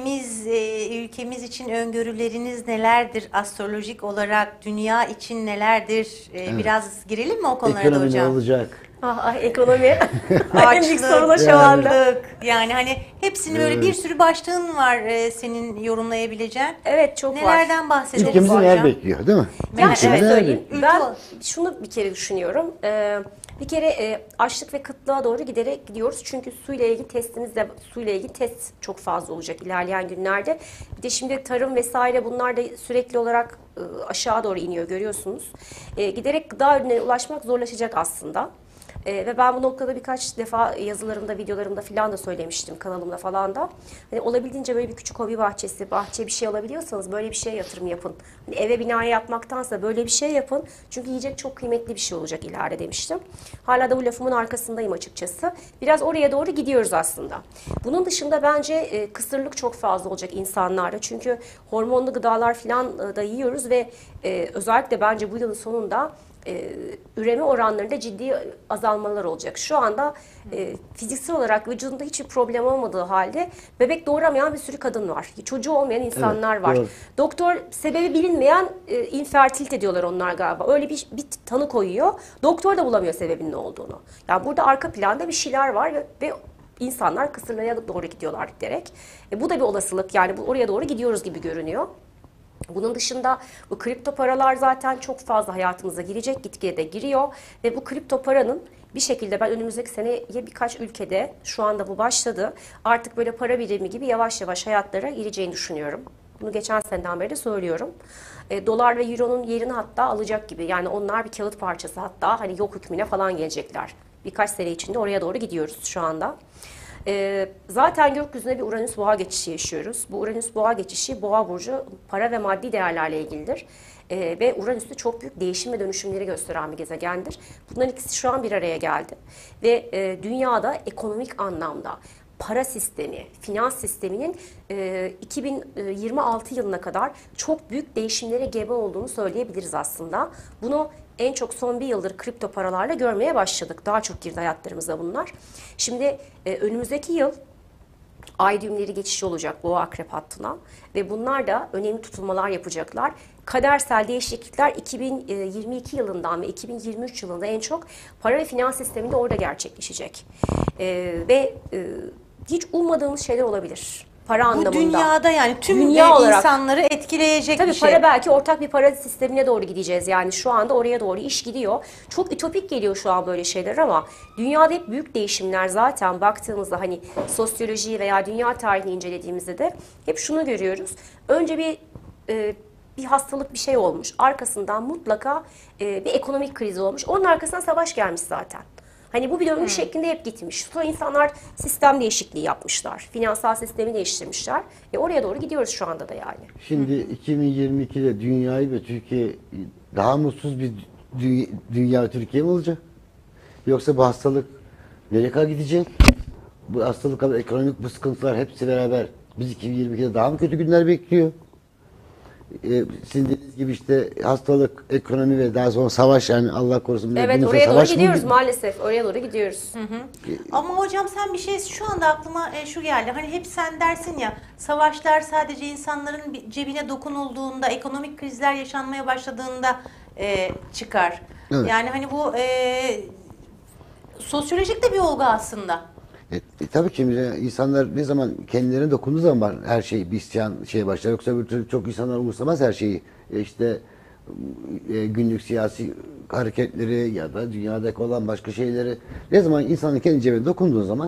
ülkemiz için öngörüleriniz nelerdir? Astrolojik olarak dünya için nelerdir? Biraz girelim mi o konulara da Ekonomi ne hocam? olacak? Ekonomi. En büyük sorun o şu anda. açlık. Yani hani hepsini böyle bir sürü başlığın var senin yorumlayabileceğin. Evet çok var. Nelerden bahsedelim Ülkemizi hocam? neler bekliyor değil mi? Yani Evet, şöyle neler söyleyeyim. bekliyor? Ben Ülke- şunu bir kere düşünüyorum. Bir kere açlık ve kıtlığa doğru gidiyoruz. Çünkü suyla ilgili test çok fazla olacak ilerleyen günlerde. Bir de şimdi tarım vesaire bunlar da sürekli olarak aşağı doğru iniyor görüyorsunuz. Giderek gıda ürünlerine ulaşmak zorlaşacak aslında. Ve ben bu noktada birkaç defa yazılarımda, videolarımda falan da söylemiştim, kanalımda falan da. Hani olabildiğince böyle bir küçük hobi bahçe bir şey alabiliyorsanız böyle bir şeye yatırım yapın. Hani eve binaya yapmaktansa böyle bir şey yapın. Çünkü yiyecek çok kıymetli bir şey olacak ileride demiştim. Hala da bu lafımın arkasındayım açıkçası. Biraz oraya doğru gidiyoruz aslında. Bunun dışında bence kısırlık çok fazla olacak insanlarda. Çünkü hormonlu gıdalar falan da yiyoruz ve özellikle bence bu yılın sonunda üreme oranlarında ciddi azalmalar olacak. Şu anda fiziksel olarak vücudunda hiçbir problem olmadığı halde bebek doğuramayan bir sürü kadın var. Çocuğu olmayan insanlar Evet, var. doğru. Doktor sebebi bilinmeyen infertilite diyorlar onlar galiba. Öyle bir tanı koyuyor. Doktor da bulamıyor sebebinin ne olduğunu. Yani burada arka planda bir şeyler var ve insanlar kısırlığa doğru gidiyorlar giderek. Bu da bir olasılık. Yani oraya doğru gidiyoruz gibi görünüyor. Bunun dışında bu kripto paralar zaten çok fazla hayatımıza girecek, gitgide de giriyor ve bu kripto paranın bir şekilde ben önümüzdeki seneye birkaç ülkede şu anda bu başladı. Artık böyle para birimi gibi yavaş yavaş hayatlara gireceğini düşünüyorum. Bunu geçen seneden beri de söylüyorum. Dolar ve euronun yerini hatta alacak gibi. Yani onlar bir kağıt parçası hatta hani yok hükmüne falan gelecekler. Birkaç sene içinde oraya doğru gidiyoruz şu anda. Zaten gökyüzünde bir Uranüs boğa geçişi yaşıyoruz. Bu Uranüs boğa geçişi boğa burcu para ve maddi değerlerle ilgilidir. Ve Uranüs'te çok büyük değişim ve dönüşümleri gösteren bir gezegendir. Bunların ikisi şu an bir araya geldi. Ve dünyada ekonomik anlamda para sistemi, finans sisteminin 2026 yılına kadar çok büyük değişimlere gebe olduğunu söyleyebiliriz aslında. Bunu en çok son bir yıldır kripto paralarla görmeye başladık. Daha çok girdi hayatlarımıza bunlar. Şimdi önümüzdeki yıl ay düğümleri geçişi olacak Boğa Akrep hattına ve bunlar da önemli tutulmalar yapacaklar. Kadersel değişiklikler 2022 yılından ve 2023 yılında en çok para ve finans sisteminde orada gerçekleşecek. Ve hiç ummadığımız şeyler olabilir. Para Bu anlamında. dünyada yani tüm Dünya olarak. insanları etkileyecek Tabii bir şey. para belki ortak bir para sistemine doğru gideceğiz. Yani şu anda oraya doğru iş gidiyor. Çok ütopik geliyor şu an böyle şeyler ama dünyada hep büyük değişimler zaten baktığımızda hani sosyolojiyi veya dünya tarihini incelediğimizde de hep şunu görüyoruz. Önce bir hastalık bir şey olmuş. Arkasından mutlaka bir ekonomik kriz olmuş. Onun arkasından savaş gelmiş zaten. Hani bu bir döngü şeklinde hep gitmiş. Sonra insanlar sistem değişikliği yapmışlar. Finansal sistemi değiştirmişler. Oraya doğru gidiyoruz şu anda da yani. Şimdi 2022'de dünyayı ve Türkiye daha mutsuz bir dünya Türkiye mi olacak? Yoksa bu hastalık nereye kadar gidecek? Bu hastalık, ekonomik bu sıkıntılar hepsi beraber biz 2022'de daha mı kötü günler bekliyor? Sizin dediğiniz gibi işte hastalık, ekonomi ve daha sonra savaş, yani Allah korusun. Evet, oraya doğru gidiyoruz maalesef. Oraya doğru gidiyoruz. Ama hocam sen bir şey, şu anda aklıma şu geldi. Hani hep sen dersin ya, savaşlar sadece insanların cebine dokunulduğunda, ekonomik krizler yaşanmaya başladığında çıkar. Evet. Yani hani bu sosyolojik de bir olgu aslında. Tabii ki insanlar ne zaman kendilerine dokunduğu zaman her şey bir isyan başlar. Yoksa bir türlü çok insanlar umursamaz her şeyi. İşte günlük siyasi hareketleri ya da dünyadaki olan başka şeyleri, ne zaman insanın kendi cebine dokunduğu zaman,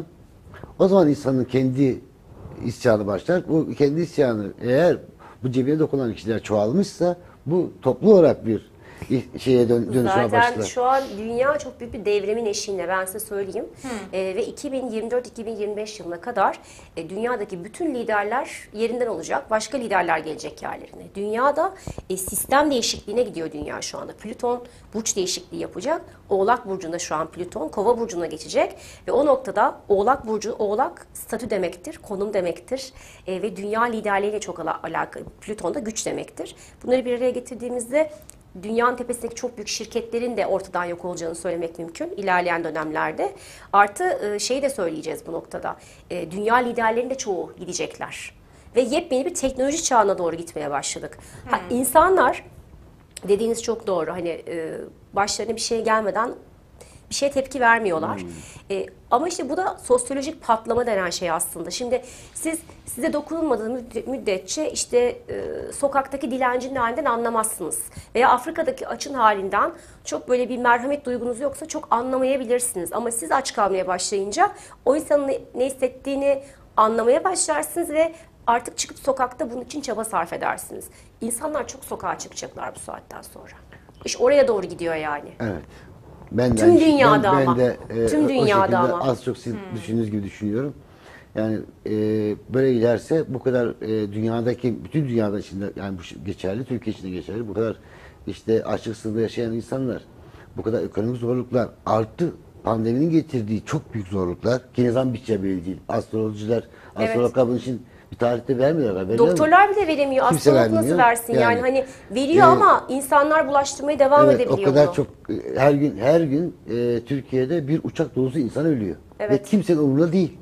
o zaman insanın kendi isyanı başlar. Bu kendi isyanı, eğer bu cebine dokunan kişiler çoğalmışsa, bu toplu olarak bir şeye dönüşmeye başlar. Zaten şu an dünya çok büyük bir devrimin eşiğinde, ben size söyleyeyim. Ve 2024-2025 yılına kadar dünyadaki bütün liderler yerinden olacak. Başka liderler gelecek yerlerine. Dünyada sistem değişikliğine gidiyor dünya şu anda. Plüton burç değişikliği yapacak. Oğlak burcunda şu an Plüton, Kova burcuna geçecek. Ve o noktada Oğlak burcu, Oğlak statü demektir, konum demektir. Ve dünya liderliğiyle çok alakalı. Plüton da güç demektir. Bunları bir araya getirdiğimizde dünyanın tepesindeki çok büyük şirketlerin de ortadan yok olacağını söylemek mümkün ilerleyen dönemlerde. Artı şeyi de söyleyeceğiz bu noktada. Dünya liderlerinin de çoğu gidecekler. Ve yepyeni bir teknoloji çağına doğru gitmeye başladık. İnsanlar, dediğiniz çok doğru. Hani başlarına bir şey gelmeden bir şeye tepki vermiyorlar. Ama işte bu da sosyolojik patlama denen şey aslında. Şimdi size dokunulmadığı müddetçe işte sokaktaki dilencinin halinden anlamazsınız. Veya Afrika'daki açın halinden çok böyle bir merhamet duygunuz yoksa çok anlamayabilirsiniz. Ama siz aç kalmaya başlayınca o insanın ne hissettiğini anlamaya başlarsınız ve artık çıkıp sokakta bunun için çaba sarf edersiniz. İnsanlar çok sokağa çıkacaklar bu saatten sonra. İş oraya doğru gidiyor yani. Evet. Tüm dünyada ama. Ben de Tüm dünyada ama. az çok siz düşündüğünüz gibi düşünüyorum. Yani böyle giderse bu kadar dünyadaki, bütün dünyada içinde, yani bu geçerli, Türkiye için de geçerli, bu kadar işte açlık sınırında yaşayan insanlar, bu kadar ekonomik zorluklar, artı pandeminin getirdiği çok büyük zorluklar ki ne zaman biteceği belli değil. Astrologlar bunun için bir tarihte vermiyorlar. Doktorlar bile veremiyor. Kimse Astrolog nasıl vermiyor. versin? Yani hani veriyor ama insanlar bulaştırmaya devam edebiliyor. O kadar bunu. çok her gün Türkiye'de bir uçak dolusu insan ölüyor. Evet. Ve kimsenin umurunda değil.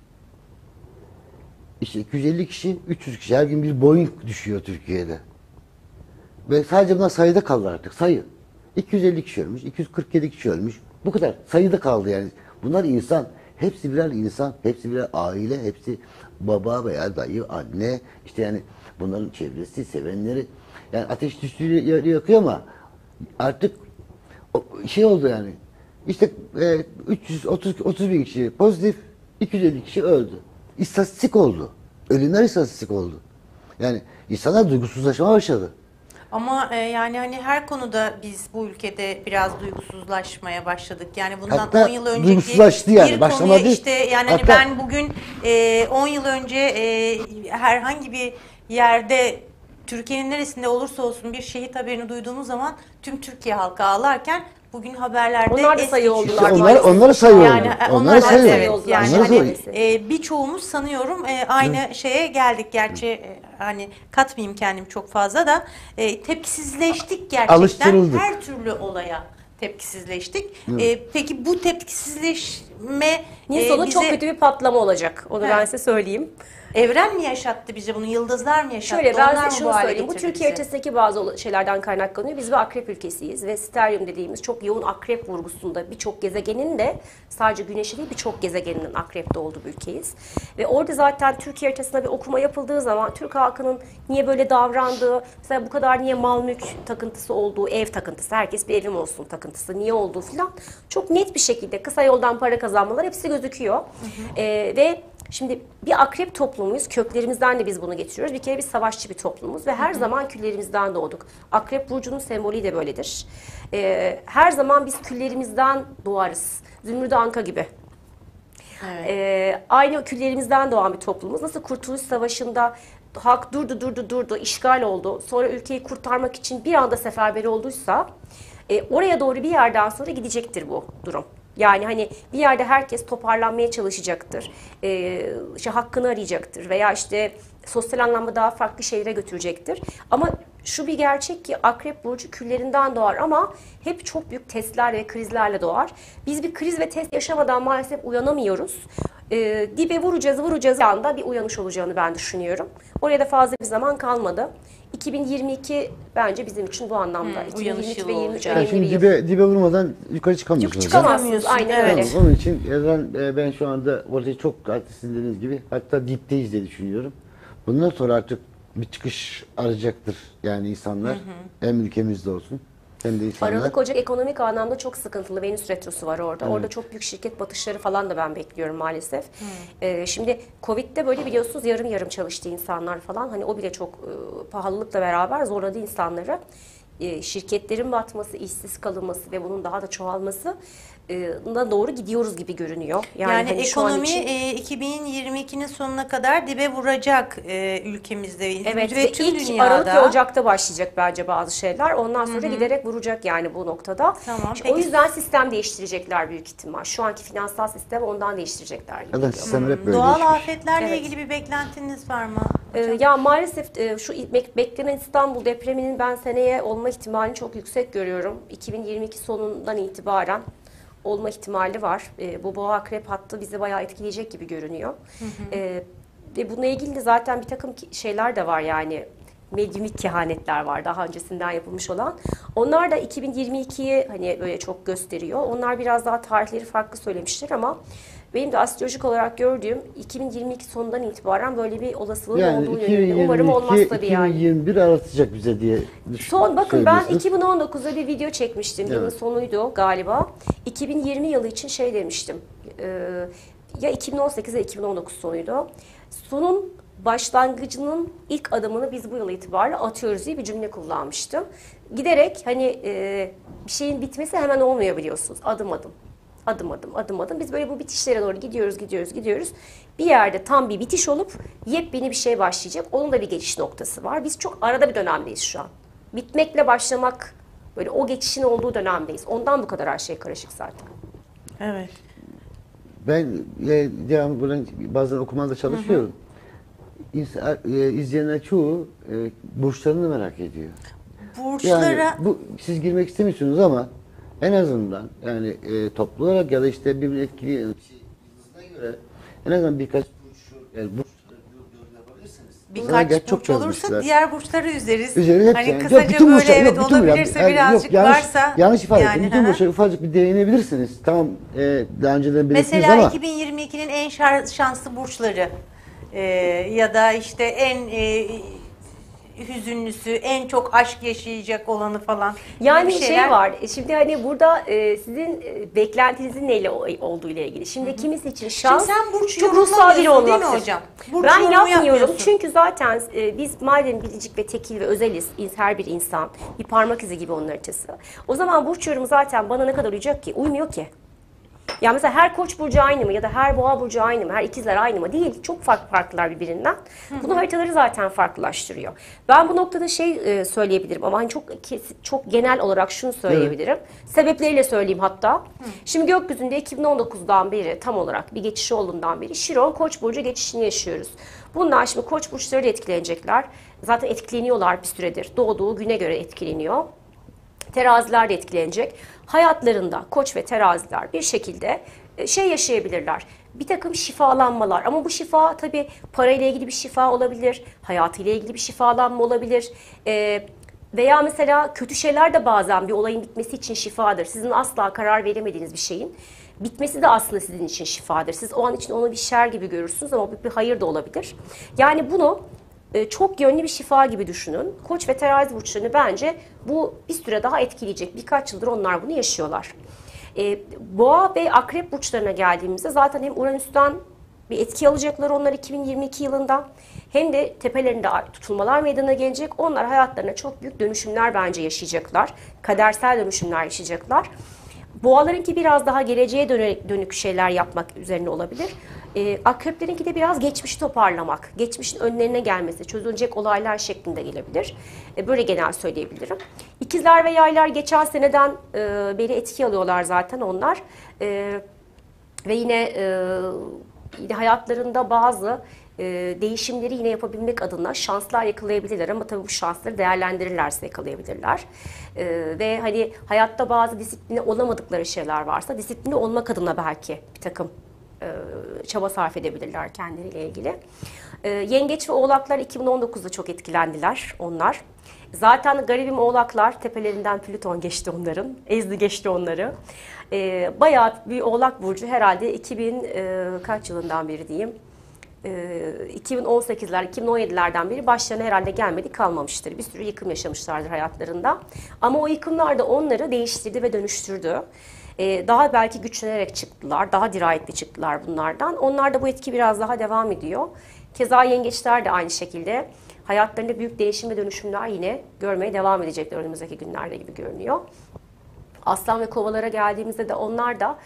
İşte 250 kişi, 300 kişi her gün bir Boeing düşüyor Türkiye'de. Ve sadece bunlar sayıda kaldı artık, sayı. 250 kişi ölmüş, 247 kişi ölmüş. Bu kadar. Sayıda kaldı yani. Bunlar insan. Hepsi birer insan, hepsi birer aile, hepsi baba veya dayı, anne. İşte yani bunların çevresi, sevenleri. Yani ateş düştüğü yakıyor ama artık şey oldu yani. İşte 330 bin kişi pozitif, 250 kişi öldü. İstatistik oldu. Ölümler istatistik oldu. Yani insanlar duygusuzlaşmaya başladı. Ama yani hani her konuda biz bu ülkede biraz duygusuzlaşmaya başladık. Yani bundan Hatta 10 yıl önceki duygusuzlaştı yani, bir başlamadı konuya değil. işte yani hani Hatta- ben bugün 10 yıl önce herhangi bir yerde, Türkiye'nin neresinde olursa olsun, bir şehit haberini duyduğumuz zaman tüm Türkiye halkı ağlarken bugün haberlerde Onlar da es sayı geçiyor. oldular. İşte onları sayıyor. Yani Onları da sayıyor. evet, yani Onları hani, sayıyor. birçoğumuz sanıyorum aynı şeye geldik. Gerçi hani katmayayım kendim çok fazla da tepkisizleştik gerçekten. Alıştırıldık. Her türlü olaya tepkisizleştik. Peki bu tepkisizleşme Sonu çok bize kötü bir patlama olacak. Onu ben Evet. size söyleyeyim. evren mi yaşattı bize bunu? Yıldızlar mı yaşattı? Şöyle ben Onlar mı size bu şunu hale söyleyeyim. Bu getirdi Türkiye bizi? haritasındaki bazı şeylerden kaynaklanıyor. Biz bir akrep ülkesiyiz ve steryum dediğimiz çok yoğun akrep vurgusunda birçok gezegenin de, sadece güneşi değil birçok gezegeninin akrepte olduğu bir ülkeyiz. Ve orada zaten Türkiye haritasında bir okuma yapıldığı zaman Türk halkının niye böyle davrandığı, mesela bu kadar niye mal mülk takıntısı olduğu, ev takıntısı, herkes bir evim olsun takıntısı niye olduğu filan çok net bir şekilde kısa yoldan para kazanmalar hepsi gözüküyor. Ve Şimdi bir akrep toplumuyuz. Köklerimizden de biz bunu getiriyoruz. Bir kere biz savaşçı bir toplumuz ve her zaman küllerimizden doğduk. Akrep burcunun sembolü de böyledir. Her zaman biz küllerimizden doğarız. Zümrüt Anka gibi. Evet. Aynı küllerimizden doğan bir toplumuz. Nasıl Kurtuluş Savaşı'nda halk durdu, işgal oldu. Sonra ülkeyi kurtarmak için bir anda seferber olduysa oraya doğru bir yerden sonra gidecektir bu durum. Yani hani bir yerde herkes toparlanmaya çalışacaktır. İşte hakkını arayacaktır veya işte sosyal anlamda daha farklı şeylere götürecektir. Ama şu bir gerçek ki Akrep Burcu küllerinden doğar ama hep çok büyük testler ve krizlerle doğar. Biz bir kriz ve test yaşamadan maalesef uyanamıyoruz. Dibe vuracağız anda bir uyanış olacağını ben düşünüyorum. Oraya da fazla bir zaman kalmadı. 2022 bence bizim için bu anlamda. uyanış 2022 yılı ve 23 olacak. Yani önemli bir şimdi yıl. dibe vurmadan yukarı çıkamıyorsunuz. Çıkamazsınız. Aynen öyle. Tamam, onun için ben şu anda orada çok sizin dediğiniz gibi hatta dipteyiz diye düşünüyorum. Bundan sonra artık bir çıkış arayacaktır yani insanlar. Hem ülkemizde olsun hem de insanlar. Aralık Ocak ekonomik anlamda çok sıkıntılı. Venüs retrosu var orada. Orada çok büyük şirket batışları falan da ben bekliyorum maalesef. Şimdi Covid'de böyle biliyorsunuz yarım yarım çalıştı insanlar falan. Hani o bile çok pahalılıkla beraber zorladı insanları. Şirketlerin batması, işsiz kalınması ve bunun daha da çoğalması da doğru gidiyoruz gibi görünüyor. Yani hani şu an ekonomi için- 2022'nin sonuna kadar dibe vuracak ülkemizde Evet ve ve tüm ilk dünyada. Aralık ve Ocak'ta başlayacak bence bazı şeyler. Ondan sonra giderek vuracak yani bu noktada. Tamam, İşte peki. o yüzden sistem değiştirecekler büyük ihtimal. Şu anki finansal sistem ondan değiştirecekler gibi Zaten geliyor. sistemler hep böyle Doğal değişmiş. afetlerle Evet. ilgili bir beklentiniz var mı? Ya maalesef şu beklenen İstanbul depreminin ben seneye olma ihtimalini çok yüksek görüyorum. 2022 sonundan itibaren olma ihtimali var. Bu boğa akrep hattı bizi bayağı etkileyecek gibi görünüyor. Ve bununla ilgili de zaten bir takım şeyler de var yani. Medyumik kehanetler var daha öncesinden yapılmış olan. Onlar da 2022'yi hani böyle çok gösteriyor. Onlar biraz daha tarihleri farklı söylemişler ama benim de astrolojik olarak gördüğüm 2022 sonundan itibaren böyle bir olasılığın Yani olduğu yönünde. Umarım olmaz 2022 tabii yani. 2021 aratacak bize diye Bakın ben söylüyorsunuz. 2019'da bir video çekmiştim. Yılın Evet. sonuydu galiba. 2020 yılı için şey demiştim. Ya 2018 ya 2019 sonuydu. Sonun başlangıcının ilk adımını biz bu yıl itibariyle atıyoruz diye bir cümle kullanmıştım. Giderek hani bir şeyin bitmesi hemen olmuyor biliyorsunuz. Adım adım. Adım adım, adım adım. Biz böyle bu bitişlere doğru gidiyoruz. Bir yerde tam bir bitiş olup yepyeni bir şey başlayacak. Onun da bir geçiş noktası var. Biz çok arada bir dönemdeyiz şu an. Bitmekle başlamak, böyle o geçişin olduğu dönemdeyiz. Ondan bu kadar her şey karışık zaten. Evet. Ben devamlı buradan bazen okumada çalışıyorum. İzleyenler çoğu burçlarını merak ediyor. Burçlara Yani bu siz girmek istemiyorsunuz ama en azından yani toplu olarak ya da işte birbirini etkileyen yıldızına göre en azından birkaç burç yani burçları yorum yapabilirsiniz. birkaç Çok burç olursa yazmışlar. diğer burçları üzeriz. Üzeri hep Hani yani. kısaca Bütün böyle burçlar- evet bütün burçlar- olabilirse yani birazcık yanlış, varsa. yanlış ifade yani, ettim. Bütün hı hı. burçlara ufacık bir değinebilirsiniz. Tamam daha önceden belirttiniz Mesela ama 2022'nin en şanslı burçları ya da işte en hüzünlüsü, en çok aşk yaşayacak olanı falan. Yani Gibi şeyler. şey var. Şimdi hani burada sizin beklentinizin neyle olduğu ile ilgili. Şimdi kimisi için şans sen burç çok ruhsal biri yorumlamıyorsun değil mi olmaktır. hocam? Burç Ben yorumu yapmıyorum yapmıyorsun. çünkü zaten biz madem biricik ve tekil ve özeliz, her bir insan bir parmak izi gibi onun haritası. O zaman burç yorumu zaten bana ne kadar uyacak ki? Uymuyor ki. Ya mesela her Koç burcu aynı mı ya da her Boğa burcu aynı mı, her ikizler aynı mı? Değil. Çok farklılar birbirinden. Bunu haritaları zaten farklılaştırıyor. Ben bu noktada söyleyebilirim ama hani çok genel olarak şunu söyleyebilirim. Sebepleriyle söyleyeyim hatta. Şimdi gökyüzünde 2019'dan beri tam olarak bir geçiş olduğundan beri Şiron Koç burcu geçişini yaşıyoruz. Bunlar şimdi Koç burçları da etkilenecekler. Zaten etkileniyorlar bir süredir. Doğduğu güne göre etkileniyor. Teraziler de etkilenecek. Hayatlarında Koç ve teraziler bir şekilde yaşayabilirler. Bir takım şifalanmalar ama bu şifa tabii parayla ilgili bir şifa olabilir, hayatıyla ilgili bir şifalanma olabilir. Veya mesela kötü şeyler de bazen bir olayın bitmesi için şifadır. Sizin asla karar veremediğiniz bir şeyin bitmesi de aslında sizin için şifadır. Siz o an için onu bir şer gibi görürsünüz ama bir hayır da olabilir. Yani bunu çok yönlü bir şifa gibi düşünün. Koç ve terazi burçlarını bence bu bir süre daha etkileyecek. Birkaç yıldır onlar bunu yaşıyorlar. Boğa ve akrep burçlarına geldiğimizde zaten hem Uranüs'ten bir etki alacaklar onlar 2022 yılında. Hem de tepelerinde tutulmalar meydana gelecek. Onlar hayatlarına çok büyük dönüşümler bence yaşayacaklar. Kadersel dönüşümler yaşayacaklar. Boğalarınki biraz daha geleceğe dönük şeyler yapmak üzerine olabilir. Akreplerinki de biraz geçmişi toparlamak, geçmişin önlerine gelmesi, çözülecek olaylar şeklinde gelebilir. Böyle genel söyleyebilirim. İkizler ve Yaylar geçen seneden beri etki alıyorlar zaten onlar. Ve yine hayatlarında bazı değişimleri yine yapabilmek adına şanslar yakalayabilirler ama tabii bu şansları değerlendirirlerse yakalayabilirler. Ve hani hayatta bazı disipline olamadıkları şeyler varsa disipline olmak adına belki bir takım çaba sarf edebilirler kendileriyle ilgili. Yengeç ve Oğlaklar 2019'da çok etkilendiler onlar. Zaten garibim Oğlaklar, tepelerinden Plüton geçti onların, ezdi geçti onları. Bayağı bir Oğlak Burcu herhalde 2000 kaç yılından beri diyeyim, 2018'ler, 2017'lerden beri başlarına herhalde gelmedi kalmamıştır. Bir sürü yıkım yaşamışlardır hayatlarında. Ama o yıkımlar da onları değiştirdi ve dönüştürdü. Daha belki güçlenerek çıktılar, daha dirayetli çıktılar bunlardan. Onlarda bu etki biraz daha devam ediyor. Keza yengeçler de aynı şekilde hayatlarında büyük değişim ve dönüşümler yine görmeye devam edecekler önümüzdeki günlerde gibi görünüyor. Aslan ve Kovalara geldiğimizde de onlar da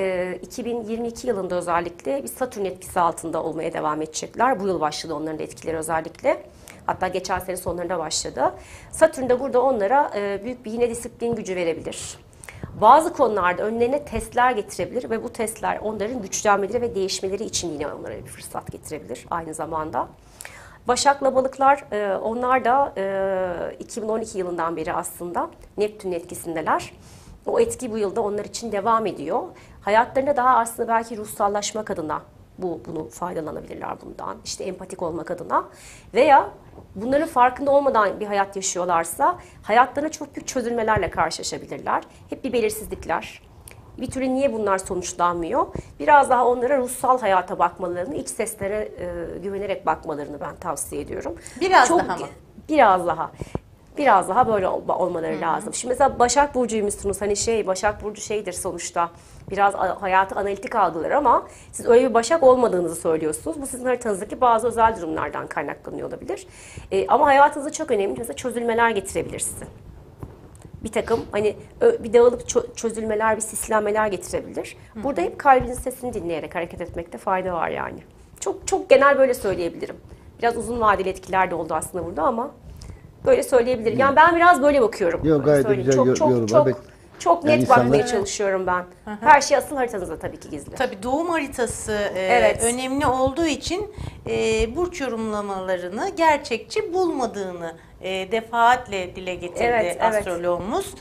2022 yılında özellikle bir Satürn etkisi altında olmaya devam edecekler. Bu yıl başladı onların da etkileri özellikle. Hatta geçen sene sonlarında başladı. Satürn de burada onlara büyük bir yine disiplin gücü verebilir. Bazı konularda önlerine testler getirebilir ve bu testler onların güçlenmeleri ve değişmeleri için yine onlara bir fırsat getirebilir aynı zamanda. Başak'la Balıklar, onlar da 2012 yılından beri aslında Neptün'ün etkisindeler. O etki bu yılda onlar için devam ediyor. Hayatlarında daha aslında belki ruhsallaşmak adına bunu faydalanabilirler bundan. İşte empatik olmak adına veya bunların farkında olmadan bir hayat yaşıyorlarsa hayatlarına çok büyük çözülmelerle karşılaşabilirler. Hep bir belirsizlikler. Bir türlü niye bunlar sonuçlanmıyor? Biraz daha onlara ruhsal hayata bakmalarını, iç seslere güvenerek bakmalarını ben tavsiye ediyorum. Biraz daha mı? Biraz daha. Biraz daha böyle olmaları lazım. Şimdi mesela Başak Burcu'ymuşsunuz. Hani Başak Burcu şeydir sonuçta. Biraz hayatı analitik algılar ama siz öyle bir Başak olmadığınızı söylüyorsunuz. Bu sizin haritanızdaki bazı özel durumlardan kaynaklanıyor olabilir. Ama hayatınızda çok önemli. Mesela çözülmeler getirebilir size. Bir takım hani bir dağılıp çözülmeler, bir sislenmeler getirebilir. Burada hep kalbinizin sesini dinleyerek hareket etmekte fayda var yani. Çok çok genel böyle söyleyebilirim. Biraz uzun vadeli etkiler de oldu aslında burada ama böyle söyleyebilirim. Yani ben biraz böyle bakıyorum. Yok, gayet de güzel yorum. Çok Yani net bakmaya çalışıyorum ben. Her şey asıl haritanızda tabii ki gizli. Tabii doğum haritası Evet. önemli olduğu için burç yorumlamalarını gerçekçi bulmadığını defaatle dile getirdi Evet. astroloğumuz.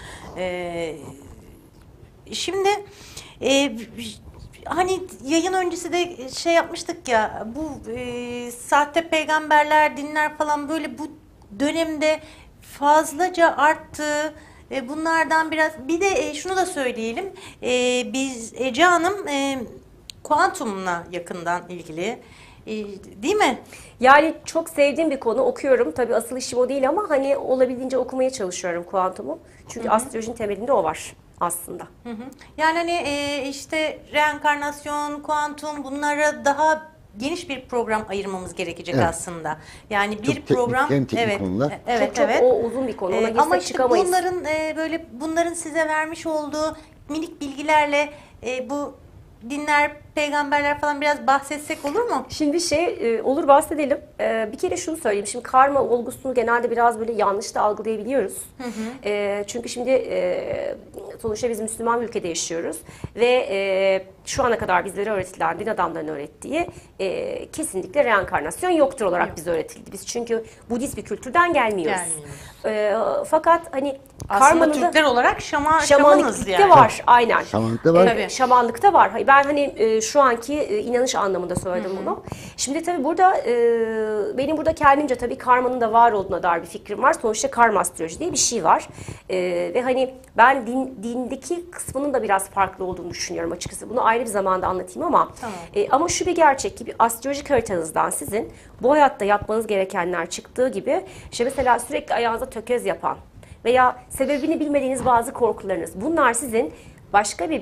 Şimdi hani yayın öncesi de şey yapmıştık ya, bu sahte peygamberler, dinler falan böyle bu dönemde fazlaca arttı. Bunlardan biraz, bir de şunu da söyleyelim, biz Ece Hanım kuantumla yakından ilgili, değil mi? Yani çok sevdiğim bir konu, okuyorum. Tabii asıl işim o değil ama hani olabildiğince okumaya çalışıyorum kuantumu. Çünkü astrolojinin temelinde o var aslında. Yani hani işte reenkarnasyon, kuantum, bunlara daha geniş bir program ayırmamız gerekecek aslında. Yani bir Çok program, teknik konular. Çok o uzun bir konu. Ona ama girsek işte çıkamayız. bunların size vermiş olduğu minik bilgilerle bu dinler, peygamberler falan biraz bahsetsek olur mu? Şimdi olur bahsedelim. Bir kere şunu söyleyeyim. Şimdi karma olgusunu genelde biraz böyle yanlış da algılayabiliyoruz. Çünkü şimdi sonuçta biz Müslüman bir ülkede yaşıyoruz ve şu ana kadar bizlere öğretilen din adamlarının öğrettiği kesinlikle reenkarnasyon yoktur olarak bize öğretildi. Biz çünkü Budist bir kültürden gelmiyoruz. Fakat hani Aslında karmanın Türkler olarak şamanız şamanlıkta yani. var aynen. Şamanlıkta var. Tabii. Şamanlıkta var. Ben hani şu anki inanış anlamında söyledim bunu. Şimdi tabii burada benim burada kendimce tabii karmanın da var olduğuna dair bir fikrim var. Sonuçta karma astroloji diye bir şey var. Ve hani ben dindeki kısmının da biraz farklı olduğunu düşünüyorum açıkçası. Bunu ayrı bir zamanda anlatayım ama ama şu bir gerçek ki bir astrolojik haritanızdan sizin bu hayatta yapmanız gerekenler çıktığı gibi işte mesela sürekli ayağınıza tökez yapan veya sebebini bilmediğiniz bazı korkularınız. Bunlar sizin başka bir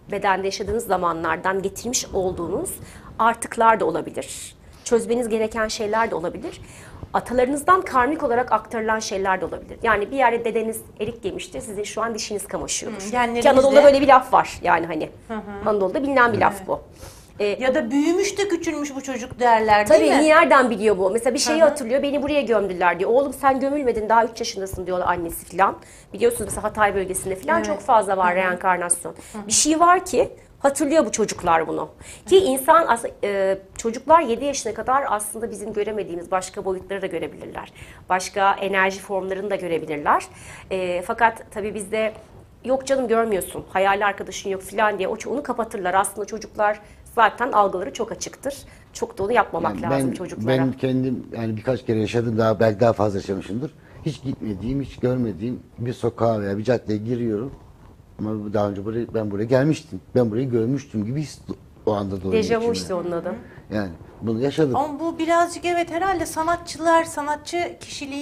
bedende yaşadığınız zamanlardan getirmiş olduğunuz artıklar da olabilir. Çözmeniz gereken şeyler de olabilir. Atalarınızdan karmik olarak aktarılan şeyler de olabilir. Yani bir yerde dedeniz erik yemiştir, sizin şu an dişiniz kamaşıyordur. Ki Anadolu'da böyle bir laf var yani hani. Anadolu'da bilinen bir laf bu. Ya da büyümüş de küçülmüş bu çocuk derler Tabii değil mi? nereden biliyor bu? Mesela bir şeyi hatırlıyor, beni buraya gömdüler diyor. Oğlum sen gömülmedin, daha 3 yaşındasın diyor annesi falan. Biliyorsunuz mesela Hatay bölgesinde falan çok fazla var reenkarnasyon. Bir şey var ki hatırlıyor bu çocuklar bunu. Ki insan çocuklar 7 yaşına kadar aslında bizim göremediğimiz başka boyutları da görebilirler. Başka enerji formlarını da görebilirler. Fakat tabii bizde yok canım görmüyorsun, hayali arkadaşın yok falan diye onu kapatırlar. Aslında çocuklar zaten algıları çok açıktır. Çok da onu yapmamak lazım çocuklara. Ben kendim yani birkaç kere yaşadım, daha belki daha fazla yaşamışımdır. Hiç gitmediğim, hiç görmediğim bir sokağa veya bir caddeye giriyorum. Ama daha önce ben buraya gelmiştim. Ben burayı görmüştüm gibi o anda doluyor Dejavu içime. işte onun adı. Yani bunu yaşadım. Ama bu birazcık evet herhalde sanatçı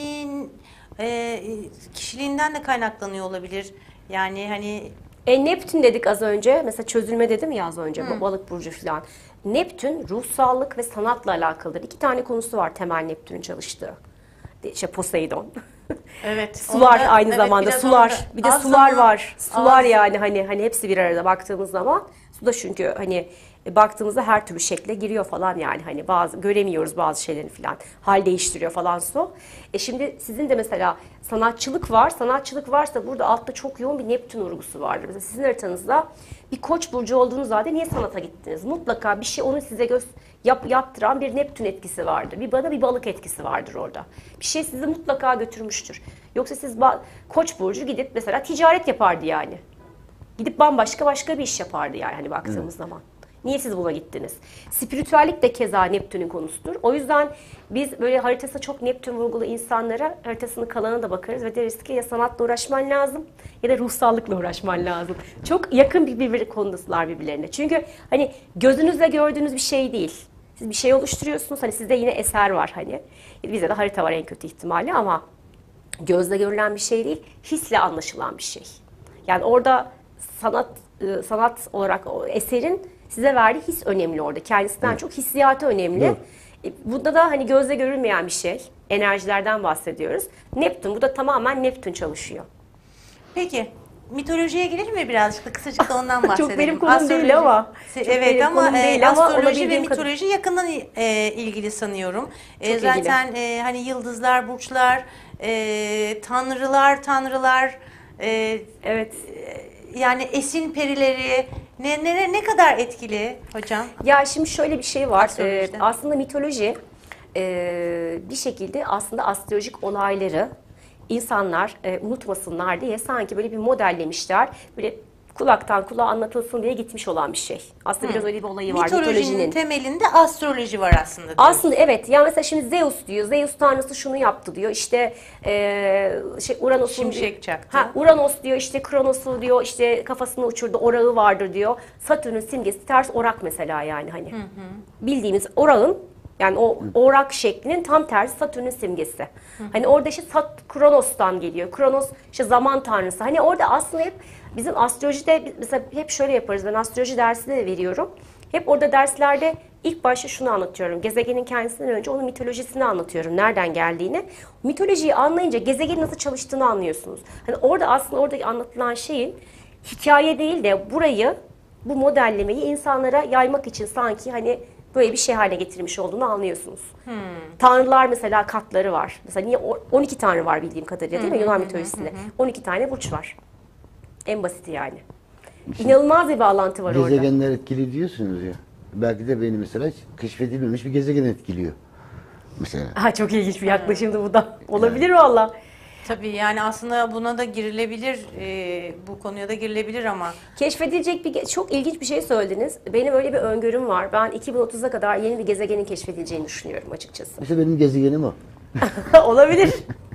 kişiliğinden de kaynaklanıyor olabilir. Yani hani Neptün dedik az önce. Mesela çözülme dedim ya az önce. Bu balık burcu falan. Neptün ruhsallık ve sanatla alakalıdır. 2 tane konusu var temel Neptün'ün çalıştığı. Poseidon. evet. Sular onu da- aynı evet, zamanda biraz sular. onu da- Bir de az sular zaman- var. Sular az- yani hani hepsi bir arada baktığımız zaman. Su da çünkü hani baktığımızda her türlü şekle giriyor falan yani hani göremiyoruz bazı şeylerini falan. Hal değiştiriyor falan su. Şimdi sizin de mesela sanatçılık var. Sanatçılık varsa burada altta çok yoğun bir Neptün vurgusu vardır. Mesela sizin haritanızda bir Koç burcu olduğunuz halde niye sanata gittiniz? Mutlaka bir şey onu size yaptıran bir Neptün etkisi vardır. Bir balık etkisi vardır orada. Bir şey sizi mutlaka götürmüştür. Yoksa siz Koç burcu gidip mesela ticaret yapardı yani. Gidip başka bir iş yapardı yani hani baktığımız zaman. Niye siz buna gittiniz? Spiritüellik de keza Neptün'ün konusudur. O yüzden biz böyle haritası çok Neptün vurgulu insanlara haritasının kalanına da bakarız ve deriz ki ya sanatla uğraşman lazım ya da ruhsallıkla uğraşman lazım. Çok yakın birbirleri konusular birbirlerine. Çünkü hani gözünüzle gördüğünüz bir şey değil. Siz bir şey oluşturuyorsunuz. Hani sizde yine eser var hani. Bizde de harita var en kötü ihtimalle ama gözle görülen bir şey değil, hisle anlaşılan bir şey. Yani orada sanat olarak o eserin size verdiği his önemli orada. Kendisinden çok hissiyatı önemli. Bunda da hani gözle görülmeyen bir şey. Enerjilerden bahsediyoruz. Neptün, bu da tamamen Neptün çalışıyor. Peki mitolojiye girelim mi birazcık da kısacık da ondan bahsedelim. Çok benim konum değil ama. Evet ama astroloji ve olabildiğim mitoloji yakından ilgili sanıyorum. Çok Zaten hani yıldızlar, burçlar, tanrılar, evet. yani esin perileri ne kadar etkili hocam? Ya şimdi şöyle bir şey var. Astrolojide. Aslında mitoloji bir şekilde aslında astrolojik olayları insanlar unutmasınlar diye sanki böyle bir modellemişler. Böyle kulaktan kulağa anlatılsın diye gitmiş olan bir şey. Aslında biraz öyle bir olayı var Mitolojinin temelinde astroloji var aslında. diyorsun. Aslında evet. Yani mesela şimdi Zeus diyor. Zeus tanrısı şunu yaptı diyor. İşte Uranos'un Şimşek çaktı. Uranos diyor işte Kronos'u diyor işte kafasını uçurdu. Orağı vardır diyor. Satürn'ün simgesi ters orak mesela yani hani. Bildiğimiz orağın yani o orak şeklinin tam tersi Satürn'ün simgesi. Hani orada işte Kronos'tan geliyor. Kronos işte zaman tanrısı. Hani orada aslında hep bizim astrolojide mesela hep şöyle yaparız. Ben astroloji dersinde de veriyorum. Hep orada derslerde ilk başta şunu anlatıyorum. Gezegenin kendisinden önce onun mitolojisini anlatıyorum. Nereden geldiğini. Mitolojiyi anlayınca gezegenin nasıl çalıştığını anlıyorsunuz. Hani orada aslında oradaki anlatılan şeyin hikaye değil de bu modellemeyi insanlara yaymak için sanki hani böyle bir şey haline getirmiş olduğunu anlıyorsunuz. Tanrılar mesela katları var. Mesela niye 12 tanrı var bildiğim kadarıyla değil mi Yunan mitolojisinde? 12 tane burç var. En basiti yani. İnanılmaz bir bağlantı var orada. Gezegenler etkili diyorsunuz ya. Belki de beni mesela keşfedilmemiş bir gezegen etkiliyor. Mesela. Ha, çok ilginç bir yaklaşımdı bu da. Olabilir valla. Tabii yani aslında buna da girilebilir, bu konuya da girilebilir ama. Keşfedilecek çok ilginç bir şey söylediniz. Benim öyle bir öngörüm var. Ben 2030'a kadar yeni bir gezegenin keşfedileceğini düşünüyorum açıkçası. İşte benim gezegenim o. Olabilir.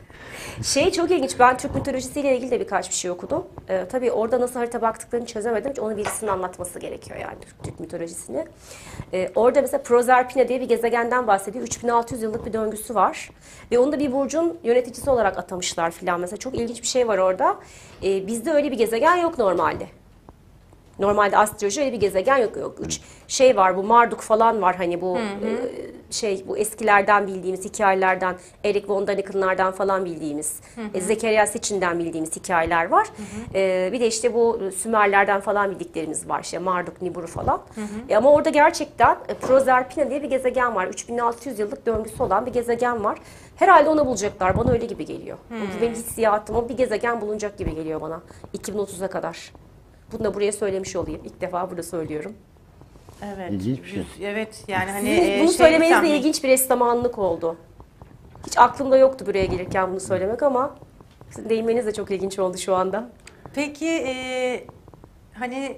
Çok ilginç. Ben Türk mitolojisiyle ilgili de birkaç bir şey okudum. Tabii orada nasıl harita baktıklarını çözemedim. Onu birisinin anlatması gerekiyor yani Türk mitolojisini. Orada mesela Proserpina diye bir gezegenden bahsediyor. 3600 yıllık bir döngüsü var. Ve onu da bir burcun yöneticisi olarak atamışlar filan. Mesela çok ilginç bir şey var orada. Bizde öyle bir gezegen yok normalde. Normalde astroloji öyle bir gezegen yok. Üç şey var, bu Marduk falan var hani bu bu eskilerden bildiğimiz hikayelerden, Erik von Daniken'lardan falan bildiğimiz, Zekeriya Sitchin'den bildiğimiz hikayeler var. Bir de işte bu Sümerlerden falan bildiklerimiz var. İşte Marduk, Nibiru falan. Ama orada gerçekten Proserpina diye bir gezegen var. 3600 yıllık döngüsü olan bir gezegen var. Herhalde onu bulacaklar. Bana öyle gibi geliyor. Benim hissiyatım o, bir gezegen bulunacak gibi geliyor bana 2030'a kadar. Bunu da buraya söylemiş olayım. İlk defa burada söylüyorum. Evet. İlginç bir şey. Evet yani hani Sizin bunu söylemeniz de ilginç bir eş zamanlılık oldu. Hiç aklımda yoktu buraya gelirken bunu söylemek ama sizin değinmeniz de çok ilginç oldu şu anda. Peki hani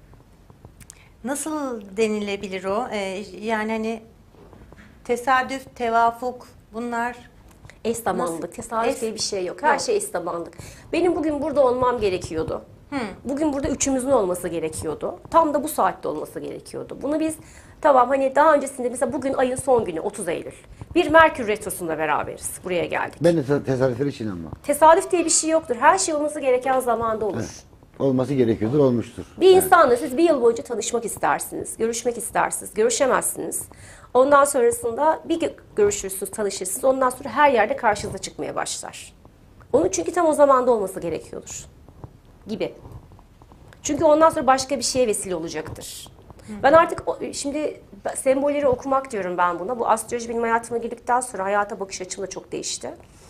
nasıl denilebilir o? Yani hani tesadüf, tevafuk bunlar Eş zamanlılık, Nasıl? tesadüf diye bir şey yok. Her şey eş zamanlılık. Benim bugün burada olmam gerekiyordu. Bugün burada üçümüzün olması gerekiyordu. Tam da bu saatte olması gerekiyordu. Bunu biz tamam hani daha öncesinde mesela bugün ayın son günü 30 Eylül. Bir Merkür Retrosu'nda beraberiz. Buraya geldik. Ben de tesadüfleri için ama. Tesadüf diye bir şey yoktur. Her şey olması gereken zamanda olur. Olması gerekiyordur, olmuştur. Bir insanla siz bir yıl boyunca tanışmak istersiniz, görüşmek istersiniz, görüşemezsiniz. Ondan sonrasında bir görüşürsünüz, tanışırsınız. Ondan sonra her yerde karşınıza çıkmaya başlar. Onun çünkü tam o zamanda olması gerekiyordur. Gibi. Çünkü ondan sonra başka bir şeye vesile olacaktır. Ben artık şimdi sembolleri okumak diyorum ben buna. Bu astroloji benim hayatıma girdikten sonra hayata bakış açım da çok değişti.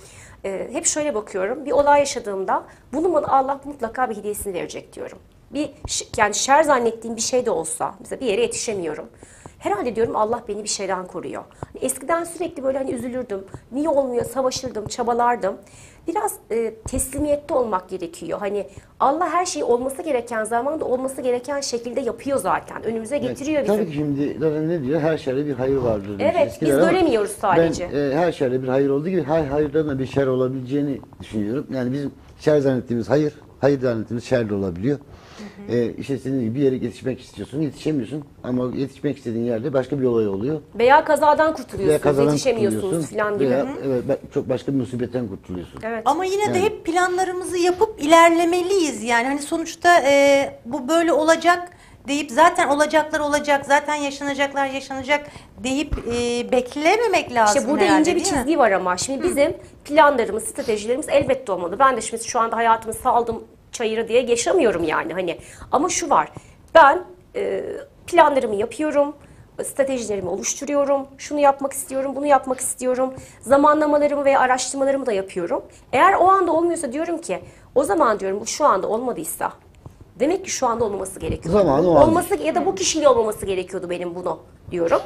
Hep şöyle bakıyorum. Bir olay yaşadığımda bunun bana Allah mutlaka bir hediyesini verecek diyorum. Yani şer zannettiğim bir şey de olsa, mesela bir yere yetişemiyorum. Herhalde diyorum Allah beni bir şeyden koruyor. Eskiden sürekli böyle hani üzülürdüm. Niye olmuyor? Savaşırdım, çabalardım. Biraz teslimiyette olmak gerekiyor. Hani Allah her şeyi olması gereken zamanda olması gereken şekilde yapıyor zaten. Önümüze getiriyor bizi. Tabii ki şimdi zaten ne diyor? Her şerde bir hayır vardır. demiş Evet, eskiler biz ama göremiyoruz sadece. Ben her şerde bir hayır olduğu gibi her hayırdan da bir şer olabileceğini düşünüyorum. Yani bizim şer zannettiğimiz hayır, hayır zannettiğimiz şer de olabiliyor. İşte senin gibi bir yere yetişmek istiyorsun, yetişemiyorsun ama yetişmek istediğin yerde başka bir olay oluyor. Veya kazadan Veya kurtuluyorsunuz, kazadan yetişemiyorsunuz kurtuluyorsun. falan gibi. Veya, evet, çok başka bir musibetten kurtuluyorsun. Evet. ama yine de hep planlarımızı yapıp ilerlemeliyiz. Yani hani sonuçta bu böyle olacak deyip zaten olacaklar olacak, zaten yaşanacaklar yaşanacak deyip beklememek lazım İşte burada herhalde, ince bir değil mi? çizgi var ama. Şimdi bizim planlarımız, stratejilerimiz elbette olmalı. Ben de şimdi şu anda hayatımı saldım çayırı diye yaşamıyorum yani hani. Ama şu var. Ben planlarımı yapıyorum. Stratejilerimi oluşturuyorum. Şunu yapmak istiyorum, bunu yapmak istiyorum. Zamanlamalarımı veya araştırmalarımı da yapıyorum. Eğer o anda olmuyorsa diyorum ki o zaman diyorum bu şu anda olmadıysa demek ki şu anda olmaması gerekiyor. Zamanı o anda. Olması ya da bu kişiyle olmaması gerekiyordu benim bunu diyorum.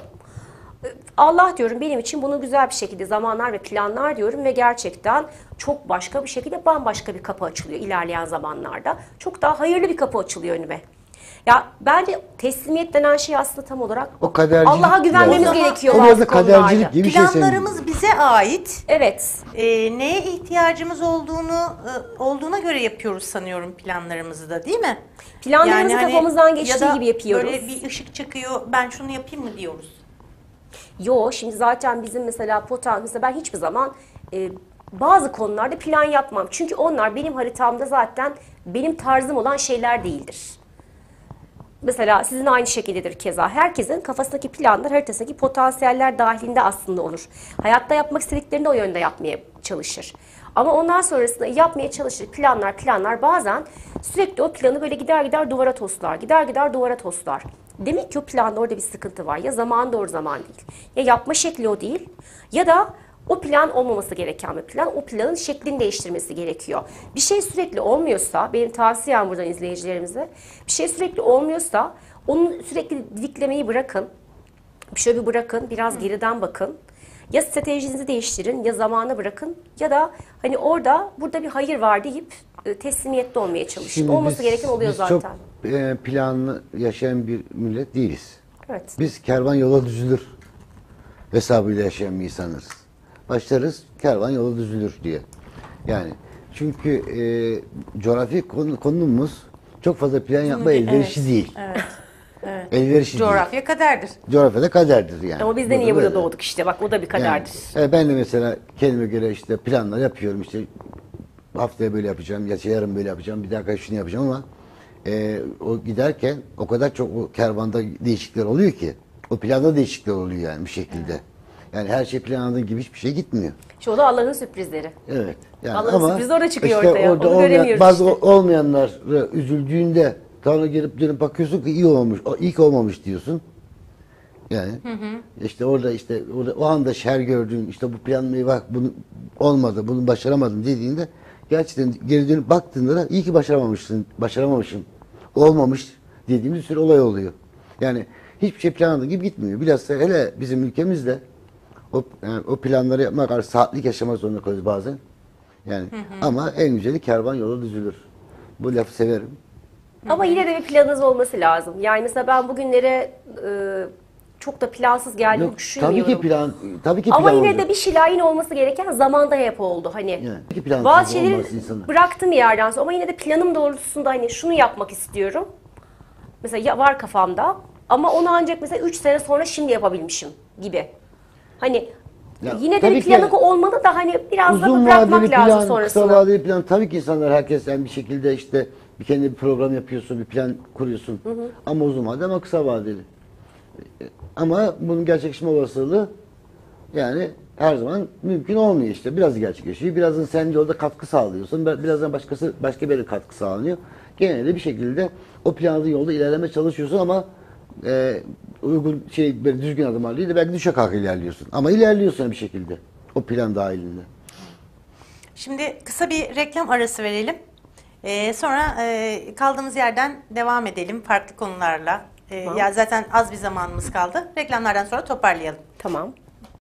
Allah diyorum benim için bunu güzel bir şekilde zamanlar ve planlar diyorum ve gerçekten çok başka bir şekilde bambaşka bir kapı açılıyor ilerleyen zamanlarda. Çok daha hayırlı bir kapı açılıyor önüme. Ya bence teslimiyet denen şey aslında tam olarak O kadercilik Allah'a güvenmemiz biraz. gerekiyor O biraz bazı da kadercilik konularda. gibi bir şey senin. Planlarımız bize ait. Evet. Neye ihtiyacımız olduğuna göre yapıyoruz sanıyorum planlarımızı da, değil mi? Planlarımızı hani kafamızdan geçtiği ya da gibi yapıyoruz. Böyle bir ışık çıkıyor, ben şunu yapayım mı diyoruz. Yo şimdi zaten bizim mesela mesela ben hiçbir zaman bazı konularda plan yapmam. Çünkü onlar benim haritamda zaten benim tarzım olan şeyler değildir. Mesela sizin aynı şekildedir keza. Herkesin kafasındaki planlar, haritasındaki potansiyeller dahilinde aslında olur. Hayatta yapmak istediklerini de o yönde yapmaya çalışır. Ama ondan sonrasında yapmaya çalışır planlar bazen sürekli o planı böyle gider duvara toslar. Gider duvara toslar. Demek ki o planda orada bir sıkıntı var. Ya zaman doğru zaman değil. Ya yapma şekli o değil. Ya da o plan olmaması gereken bir plan. O planın şeklini değiştirmesi gerekiyor. Bir şey sürekli olmuyorsa, benim tavsiyem buradan izleyicilerimize, bir şey sürekli olmuyorsa onu sürekli didiklemeyi bırakın. Şöyle bir bırakın, biraz geriden bakın. Ya stratejinizi değiştirin, ya zamanı bırakın ya da hani burada bir hayır var deyip teslimiyette olmaya çalışın. Şimdi Olması gereken oluyor biz zaten. çok planlı yaşayan bir millet değiliz. Evet. Biz kervan yola düzülür hesabıyla yaşayan bir insanlarız. Başlarız kervan yola düzülür diye. Yani çünkü coğrafi konumuz çok fazla plan yapma elverişi değil. Evet. Evet. Elverişi değil. Coğrafya kaderdir. Coğrafyada kaderdir yani. Ama biz de niye burada böyle. doğduk işte bak o da bir kaderdir. Yani, ben de mesela kendime göre işte planlar yapıyorum işte haftaya böyle yapacağım, ya yarın böyle yapacağım, bir dakika şunu yapacağım ama o giderken o kadar çok o kervanda değişiklikler oluyor ki. O planda değişiklikler oluyor yani bir şekilde. Yani her şey planladığı gibi hiçbir şey gitmiyor. Şu da Allah'ın sürprizleri. Evet. Yani Allah'ın sürprizi orada çıkıyor işte ortaya. orada Onu göremiyoruz bazı işte. olmayanlar üzüldüğünde sonra gelip dönüp bakıyorsun ki iyi olmamış, iyi ki olmamış diyorsun. Yani işte orada o anda şer gördüğün işte bu planlayı bak bunu olmadı, bunu başaramadım dediğinde gerçekten geri dönüp baktığında da iyi ki başaramamışım, olmamış dediğimiz bir sürü olay oluyor. Yani hiçbir şey planladığı gibi gitmiyor. Bilhassa hele bizim ülkemizde o planları yapmak kadar saatlik yaşamak zorunda kalıyoruz bazen. Yani ama en güzeli kervan yola düzülür. Bu lafı severim. Ama yine de bir planınız olması lazım. Yani mesela ben bugünlere çok da plansız geldiğimi Yok, düşünmüyorum. tabii ki Ama plan yine olacak. de bir şeyler yine olması gereken zamanda hep oldu. Hani Yani, peki plansız bazı şeyleri olmaz insanın. bıraktım bir yerden sonra ama yine de planım doğrultusunda hani şunu yapmak istiyorum. Mesela var kafamda ama onu ancak mesela 3 sene sonra şimdi yapabilmişim gibi. Hani Ya, yine de tabii bir ki planı olmalı da hani biraz da uzun bırakmak vadeli lazım plan, kısa sonrasını. vadeli plan tabii ki insanlar herkes yani bir şekilde işte kendi bir program yapıyorsun, bir plan kuruyorsun. Ama uzun vadeli ama kısa vadeli. Ama bunun gerçekleşme olasılığı yani her zaman mümkün olmuyor işte. Biraz gerçekleşiyor. Birazın sen yolda katkı sağlıyorsun. Birazdan başka bir katkı sağlanıyor. Genelde bir şekilde o planladığın yolda ilerleme çalışıyorsun ama uygun böyle düzgün adımlar değil de belki düşe kalka ilerliyorsun. Ama ilerliyorsun bir şekilde. O plan dahilinde. Şimdi kısa bir reklam arası verelim. Sonra kaldığımız yerden devam edelim farklı konularla. Tamam. Ya zaten az bir zamanımız kaldı. Reklamlardan sonra toparlayalım. Tamam.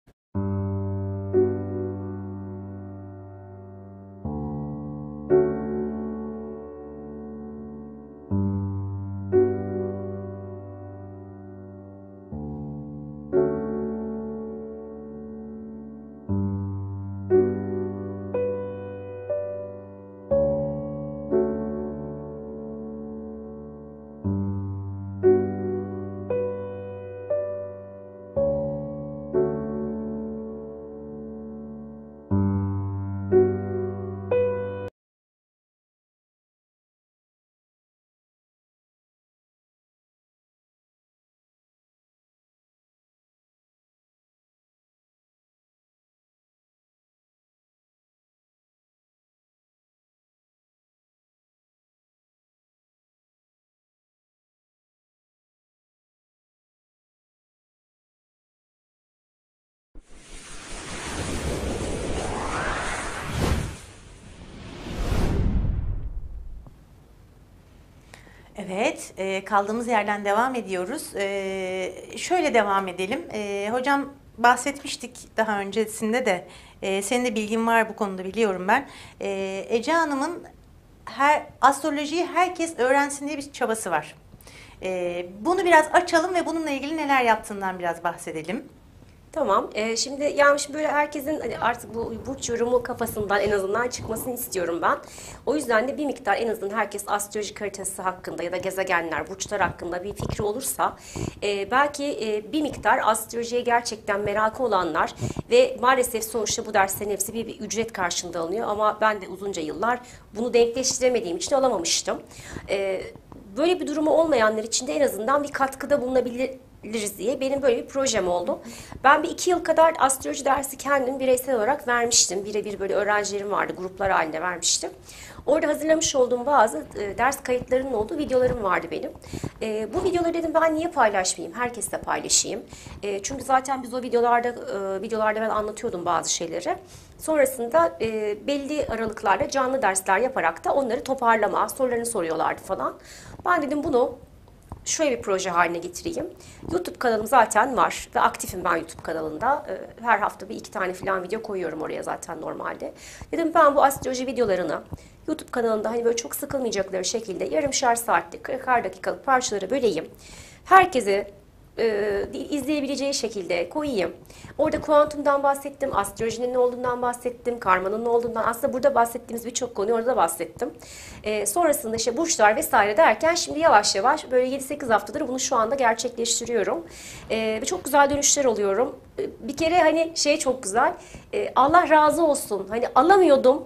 Evet, kaldığımız yerden devam ediyoruz. Şöyle devam edelim. Hocam bahsetmiştik daha öncesinde de. Senin de bilgin var bu konuda biliyorum ben. Ece Hanım'ın astrolojiyi herkes öğrensin diye bir çabası var. Bunu biraz açalım ve bununla ilgili neler yaptığından biraz bahsedelim. Tamam. Şimdi yani böyle herkesin hani artık bu burç yorumu kafasından en azından çıkmasını istiyorum ben. O yüzden de bir miktar en azından herkes astrolojik haritası hakkında ya da gezegenler, burçlar hakkında bir fikri olursa belki bir miktar astrolojiye gerçekten merakı olanlar ve maalesef sonuçta bu derslerin hepsi bir ücret karşılığında alınıyor ama ben de uzunca yıllar bunu denkleştiremediğim için alamamıştım. Böyle bir durumu olmayanlar için de en azından bir katkıda bulunabiliriz diye benim böyle bir projem oldu. Ben bir 2 yıl kadar astroloji dersi kendim bireysel olarak vermiştim. Birebir böyle öğrencilerim vardı, gruplar halinde vermiştim. Orada hazırlamış olduğum bazı ders kayıtlarının olduğu videolarım vardı benim. Bu videoları dedim ben niye paylaşmayayım, herkesle paylaşayım. Çünkü zaten biz o videolarda ben anlatıyordum bazı şeyleri. Sonrasında belli aralıklarla canlı dersler yaparak da onları toparlama, sorularını soruyorlardı falan. Ben dedim bunu şöyle bir proje haline getireyim. YouTube kanalım zaten var ve aktifim ben YouTube kanalında. Her hafta bir 2 tane falan video koyuyorum oraya zaten normalde. Dedim ben bu astroloji videolarını YouTube kanalında hani böyle çok sıkılmayacakları şekilde yarımşar saatlik 40'ar dakikalık parçalara böleyim. Herkese izleyebileceği şekilde koyayım. Orada kuantumdan bahsettim, astrolojinin ne olduğundan bahsettim, karmanın ne olduğundan, aslında burada bahsettiğimiz birçok konuyu orada da bahsettim. Sonrasında işte burçlar vesaire derken şimdi yavaş yavaş böyle 7-8 haftadır bunu şu anda gerçekleştiriyorum. Ve çok güzel dönüşler oluyorum. Bir kere hani şey çok güzel, Allah razı olsun, hani alamıyordum.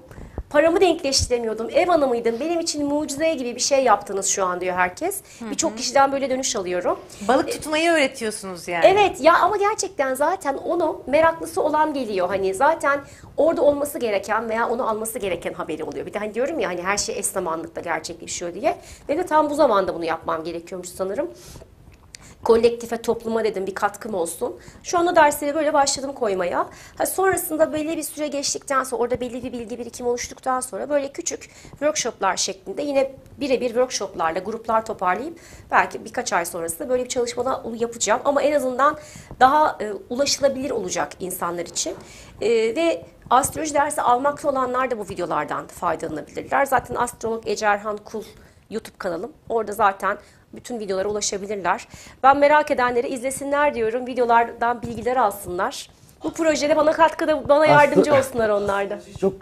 Paramı denkleştiremiyordum. Ev hanımıydım. Benim için mucize gibi bir şey yaptınız şu an diyor herkes. Birçok kişiden böyle dönüş alıyorum. Balık tutmayı öğretiyorsunuz yani. Evet ya, ama gerçekten zaten onu meraklısı olan geliyor. Hani zaten orada olması gereken veya onu alması gereken haberi oluyor. Bir de hani diyorum ya, hani her şey eş zamanlıkta gerçekleşiyor diye. Ve de tam bu zamanda bunu yapmam gerekiyormuş sanırım. Kolektife, topluma dedim bir katkım olsun. Şu anda dersleri böyle başladım koymaya. Sonrasında belli bir süre geçtikten sonra, orada belli bir bilgi birikimi oluştuktan sonra böyle küçük workshoplar şeklinde yine birebir workshoplarla gruplar toparlayıp belki birkaç ay sonrasında böyle bir çalışmalar yapacağım. Ama en azından daha ulaşılabilir olacak insanlar için. Ve astroloji dersi almakta olanlar da bu videolardan faydalanabilirler. Zaten astrolog Ece Erhan Kul YouTube kanalım. Orada zaten bütün videolara ulaşabilirler. Ben merak edenleri izlesinler diyorum. Videolardan bilgiler alsınlar. Bu projede bana katkıda, bana yardımcı olsunlar onlar da. Çok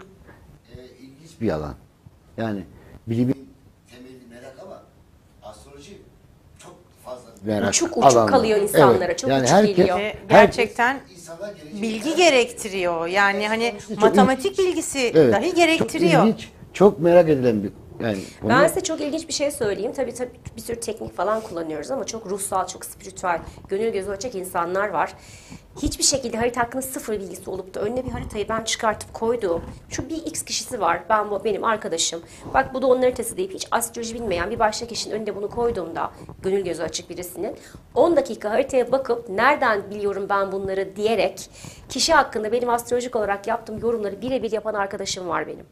ilginç bir alan. Yani bilimin temeli merak ama astroloji çok fazla merak Uçuk alanlar. kalıyor insanlara. Çok yani uçuk geliyor. Gerçekten insanlar gelecek bilgi gerektiriyor. Yani hani çok matematik bilgisi Evet, dahi gerektiriyor. Çok ilginç, çok merak edilen bir yani konu. Ben size çok ilginç bir şey söyleyeyim. Tabii bir sürü teknik falan kullanıyoruz ama çok ruhsal, çok spiritüel, gönül gözü açık insanlar var. Hiçbir şekilde harita hakkında sıfır bilgisi olup da önüne bir haritayı ben çıkartıp koyduğum şu bir X kişisi var. Benim arkadaşım. Bak bu da onun haritası deyip hiç astroloji bilmeyen bir başka kişinin önünde bunu koyduğumda, gönül gözü açık birisinin 10 dakika haritaya bakıp nereden biliyorum ben bunları diyerek kişi hakkında benim astrolojik olarak yaptığım yorumları birebir yapan arkadaşım var benim.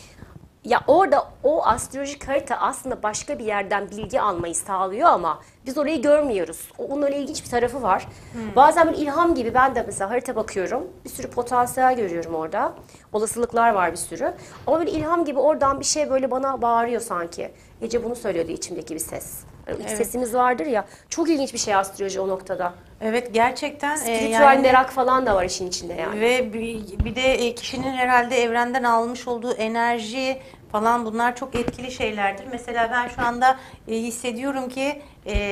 Ya orada o astrolojik harita aslında başka bir yerden bilgi almayı sağlıyor ama biz orayı görmüyoruz. Onun öyle ilginç bir tarafı var. Bazen bir ilham gibi ben de mesela harita bakıyorum. Bir sürü potansiyel görüyorum orada. Olasılıklar var bir sürü. Ama böyle ilham gibi oradan bir şey böyle bana bağırıyor sanki. Ece bunu söylüyordu, içimdeki bir ses. İç sesimiz vardır ya. Çok ilginç bir şey astroloji o noktada. Evet, gerçekten. Spiritüel merak falan da var işin içinde yani. Ve bir de kişinin herhalde evrenden almış olduğu enerji falan, bunlar çok etkili şeylerdir. Mesela ben şu anda hissediyorum ki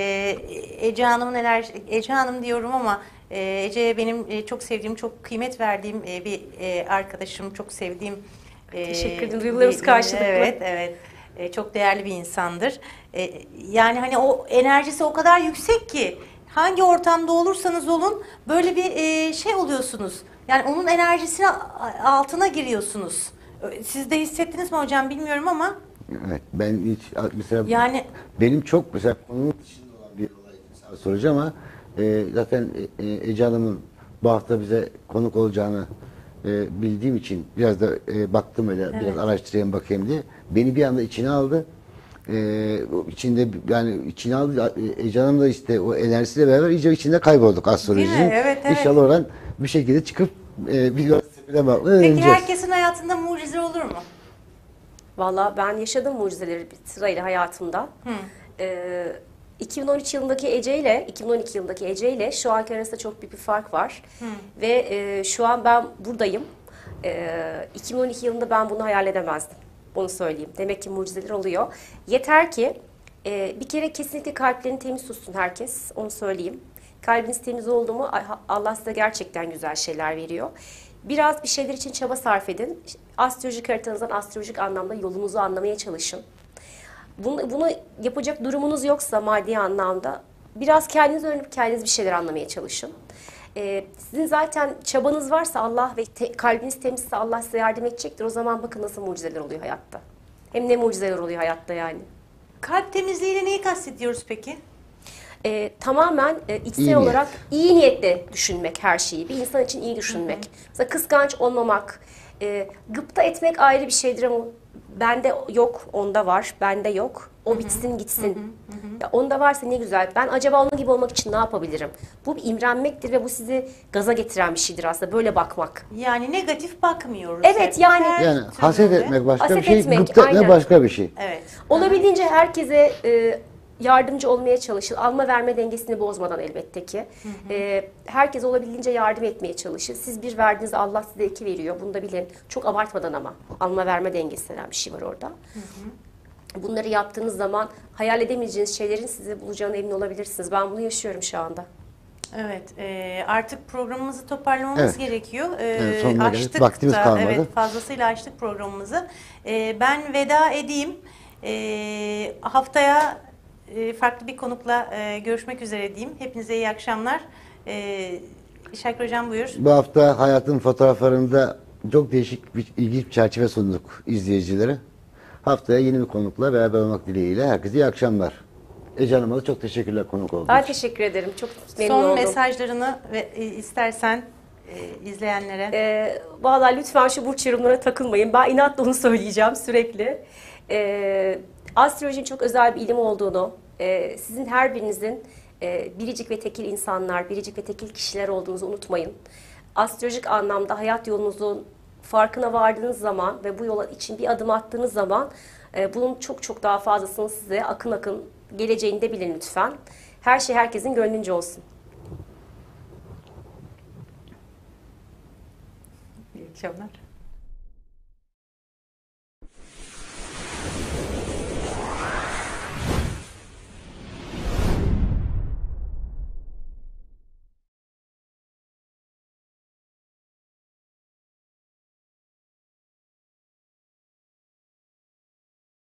Ece Hanım'ın enerji, Ece Hanım diyorum ama Ece benim çok sevdiğim, çok kıymet verdiğim bir arkadaşım, çok sevdiğim. Teşekkür ederim. Duygularımız karşılıklı. Evet, evet. Çok değerli bir insandır. Yani hani o enerjisi o kadar yüksek ki hangi ortamda olursanız olun böyle bir şey oluyorsunuz. Yani onun enerjisine altına giriyorsunuz. Siz de hissettiniz mi hocam bilmiyorum ama. Evet, ben hiç mesela Yani benim çok mesela konunun dışında olan bir olay soracağım ama zaten Ece Hanım'ın bu hafta bize konuk olacağını bildiğim için biraz da baktım öyle, biraz araştırayım bakayım diye. Beni bir anda içine aldı. İçinde yani içine aldı. Ece Hanım da işte o enerjisiyle beraber iyice içinde kaybolduk astrolojinin. Evet, evet. İnşallah oradan bir şekilde çıkıp bir sepete bakmayı peki öğreneceğiz. herkesin hayatında mucize olur mu? Valla ben yaşadım mucizeleri sırayla hayatımda. 2013 yılındaki Ece ile 2012 yılındaki Ece ile şu anki arasında çok büyük bir fark var. Ve şu an ben buradayım. 2012 yılında ben bunu hayal edemezdim. Bunu söyleyeyim. Demek ki mucizeler oluyor. Yeter ki bir kere kesinlikle kalplerini temiz tutsun herkes. Onu söyleyeyim. Kalbiniz temiz oldu mu Allah size gerçekten güzel şeyler veriyor. Biraz bir şeyler için çaba sarf edin. Astrolojik haritanızdan astrolojik anlamda yolunuzu anlamaya çalışın. Bunu yapacak durumunuz yoksa maddi anlamda biraz kendiniz öğrenip kendiniz bir şeyler anlamaya çalışın. Sizin zaten çabanız varsa Allah ve kalbiniz temizse Allah size yardım edecektir. O zaman bakın nasıl mucizeler oluyor hayatta. Hem ne mucizeler oluyor hayatta yani. Kalp temizliğiyle neyi kastediyoruz peki? Tamamen içsel İyi olarak iyi niyetle düşünmek her şeyi. Bir insan için iyi düşünmek. Mesela kıskanç olmamak, gıpta etmek ayrı bir şeydir ama bende yok, onda var, bende yok. O bitsin gitsin. Ya onda varsa ne güzel. Ben acaba onun gibi olmak için ne yapabilirim? Bu bir imrenmektir ve bu sizi gaza getiren bir şeydir aslında. Böyle bakmak. Yani negatif bakmıyoruz. Evet, yani- Her Yani türlü haset de. etmek başka Haset bir şey, etmek, gıpta etmek aynen. başka bir şey. Evet. Olabildiğince herkese yardımcı olmaya çalışın. Alma verme dengesini bozmadan elbette ki. Herkes olabildiğince yardım etmeye çalışın. Siz bir verdiğinizde Allah size iki veriyor. Bunu da bilin. Çok abartmadan ama. Alma verme dengesi denen bir şey var orada. Bunları yaptığınız zaman hayal edemeyeceğiniz şeylerin sizi bulacağına emin olabilirsiniz. Ben bunu yaşıyorum şu anda. Evet, artık programımızı toparlamamız Evet. gerekiyor. Evet, sonuna geldik. Açtık Vaktimiz da, kalmadı. evet, fazlasıyla açtık programımızı. Ben veda edeyim. Haftaya farklı bir konukla görüşmek üzere diyeyim. Hepinize iyi akşamlar. Şakir Hocam buyur. Bu hafta hayatın fotoğraflarında çok değişik bir ilginç bir çerçeve sunduk izleyicilere. Haftaya yeni bir konukla beraber olmak dileğiyle herkese iyi akşamlar. Ece Hanım'a da çok teşekkürler konuk olduğunuz Ben için. teşekkür ederim. Çok memnun Son oldum. mesajlarını ve istersen izleyenlere. Vallahi lütfen şu burç yorumlarına takılmayın. Ben inatla onu söyleyeceğim sürekli. Astrolojinin çok özel bir ilim olduğunu, sizin her birinizin biricik ve tekil insanlar, biricik ve tekil kişiler olduğunuzu unutmayın. Astrolojik anlamda hayat yolunuzun farkına vardığınız zaman ve bu yola için bir adım attığınız zaman bunun çok çok daha fazlasını size akın akın geleceğini de bilin lütfen. Her şey herkesin gönlünce olsun. İyi akşamlar.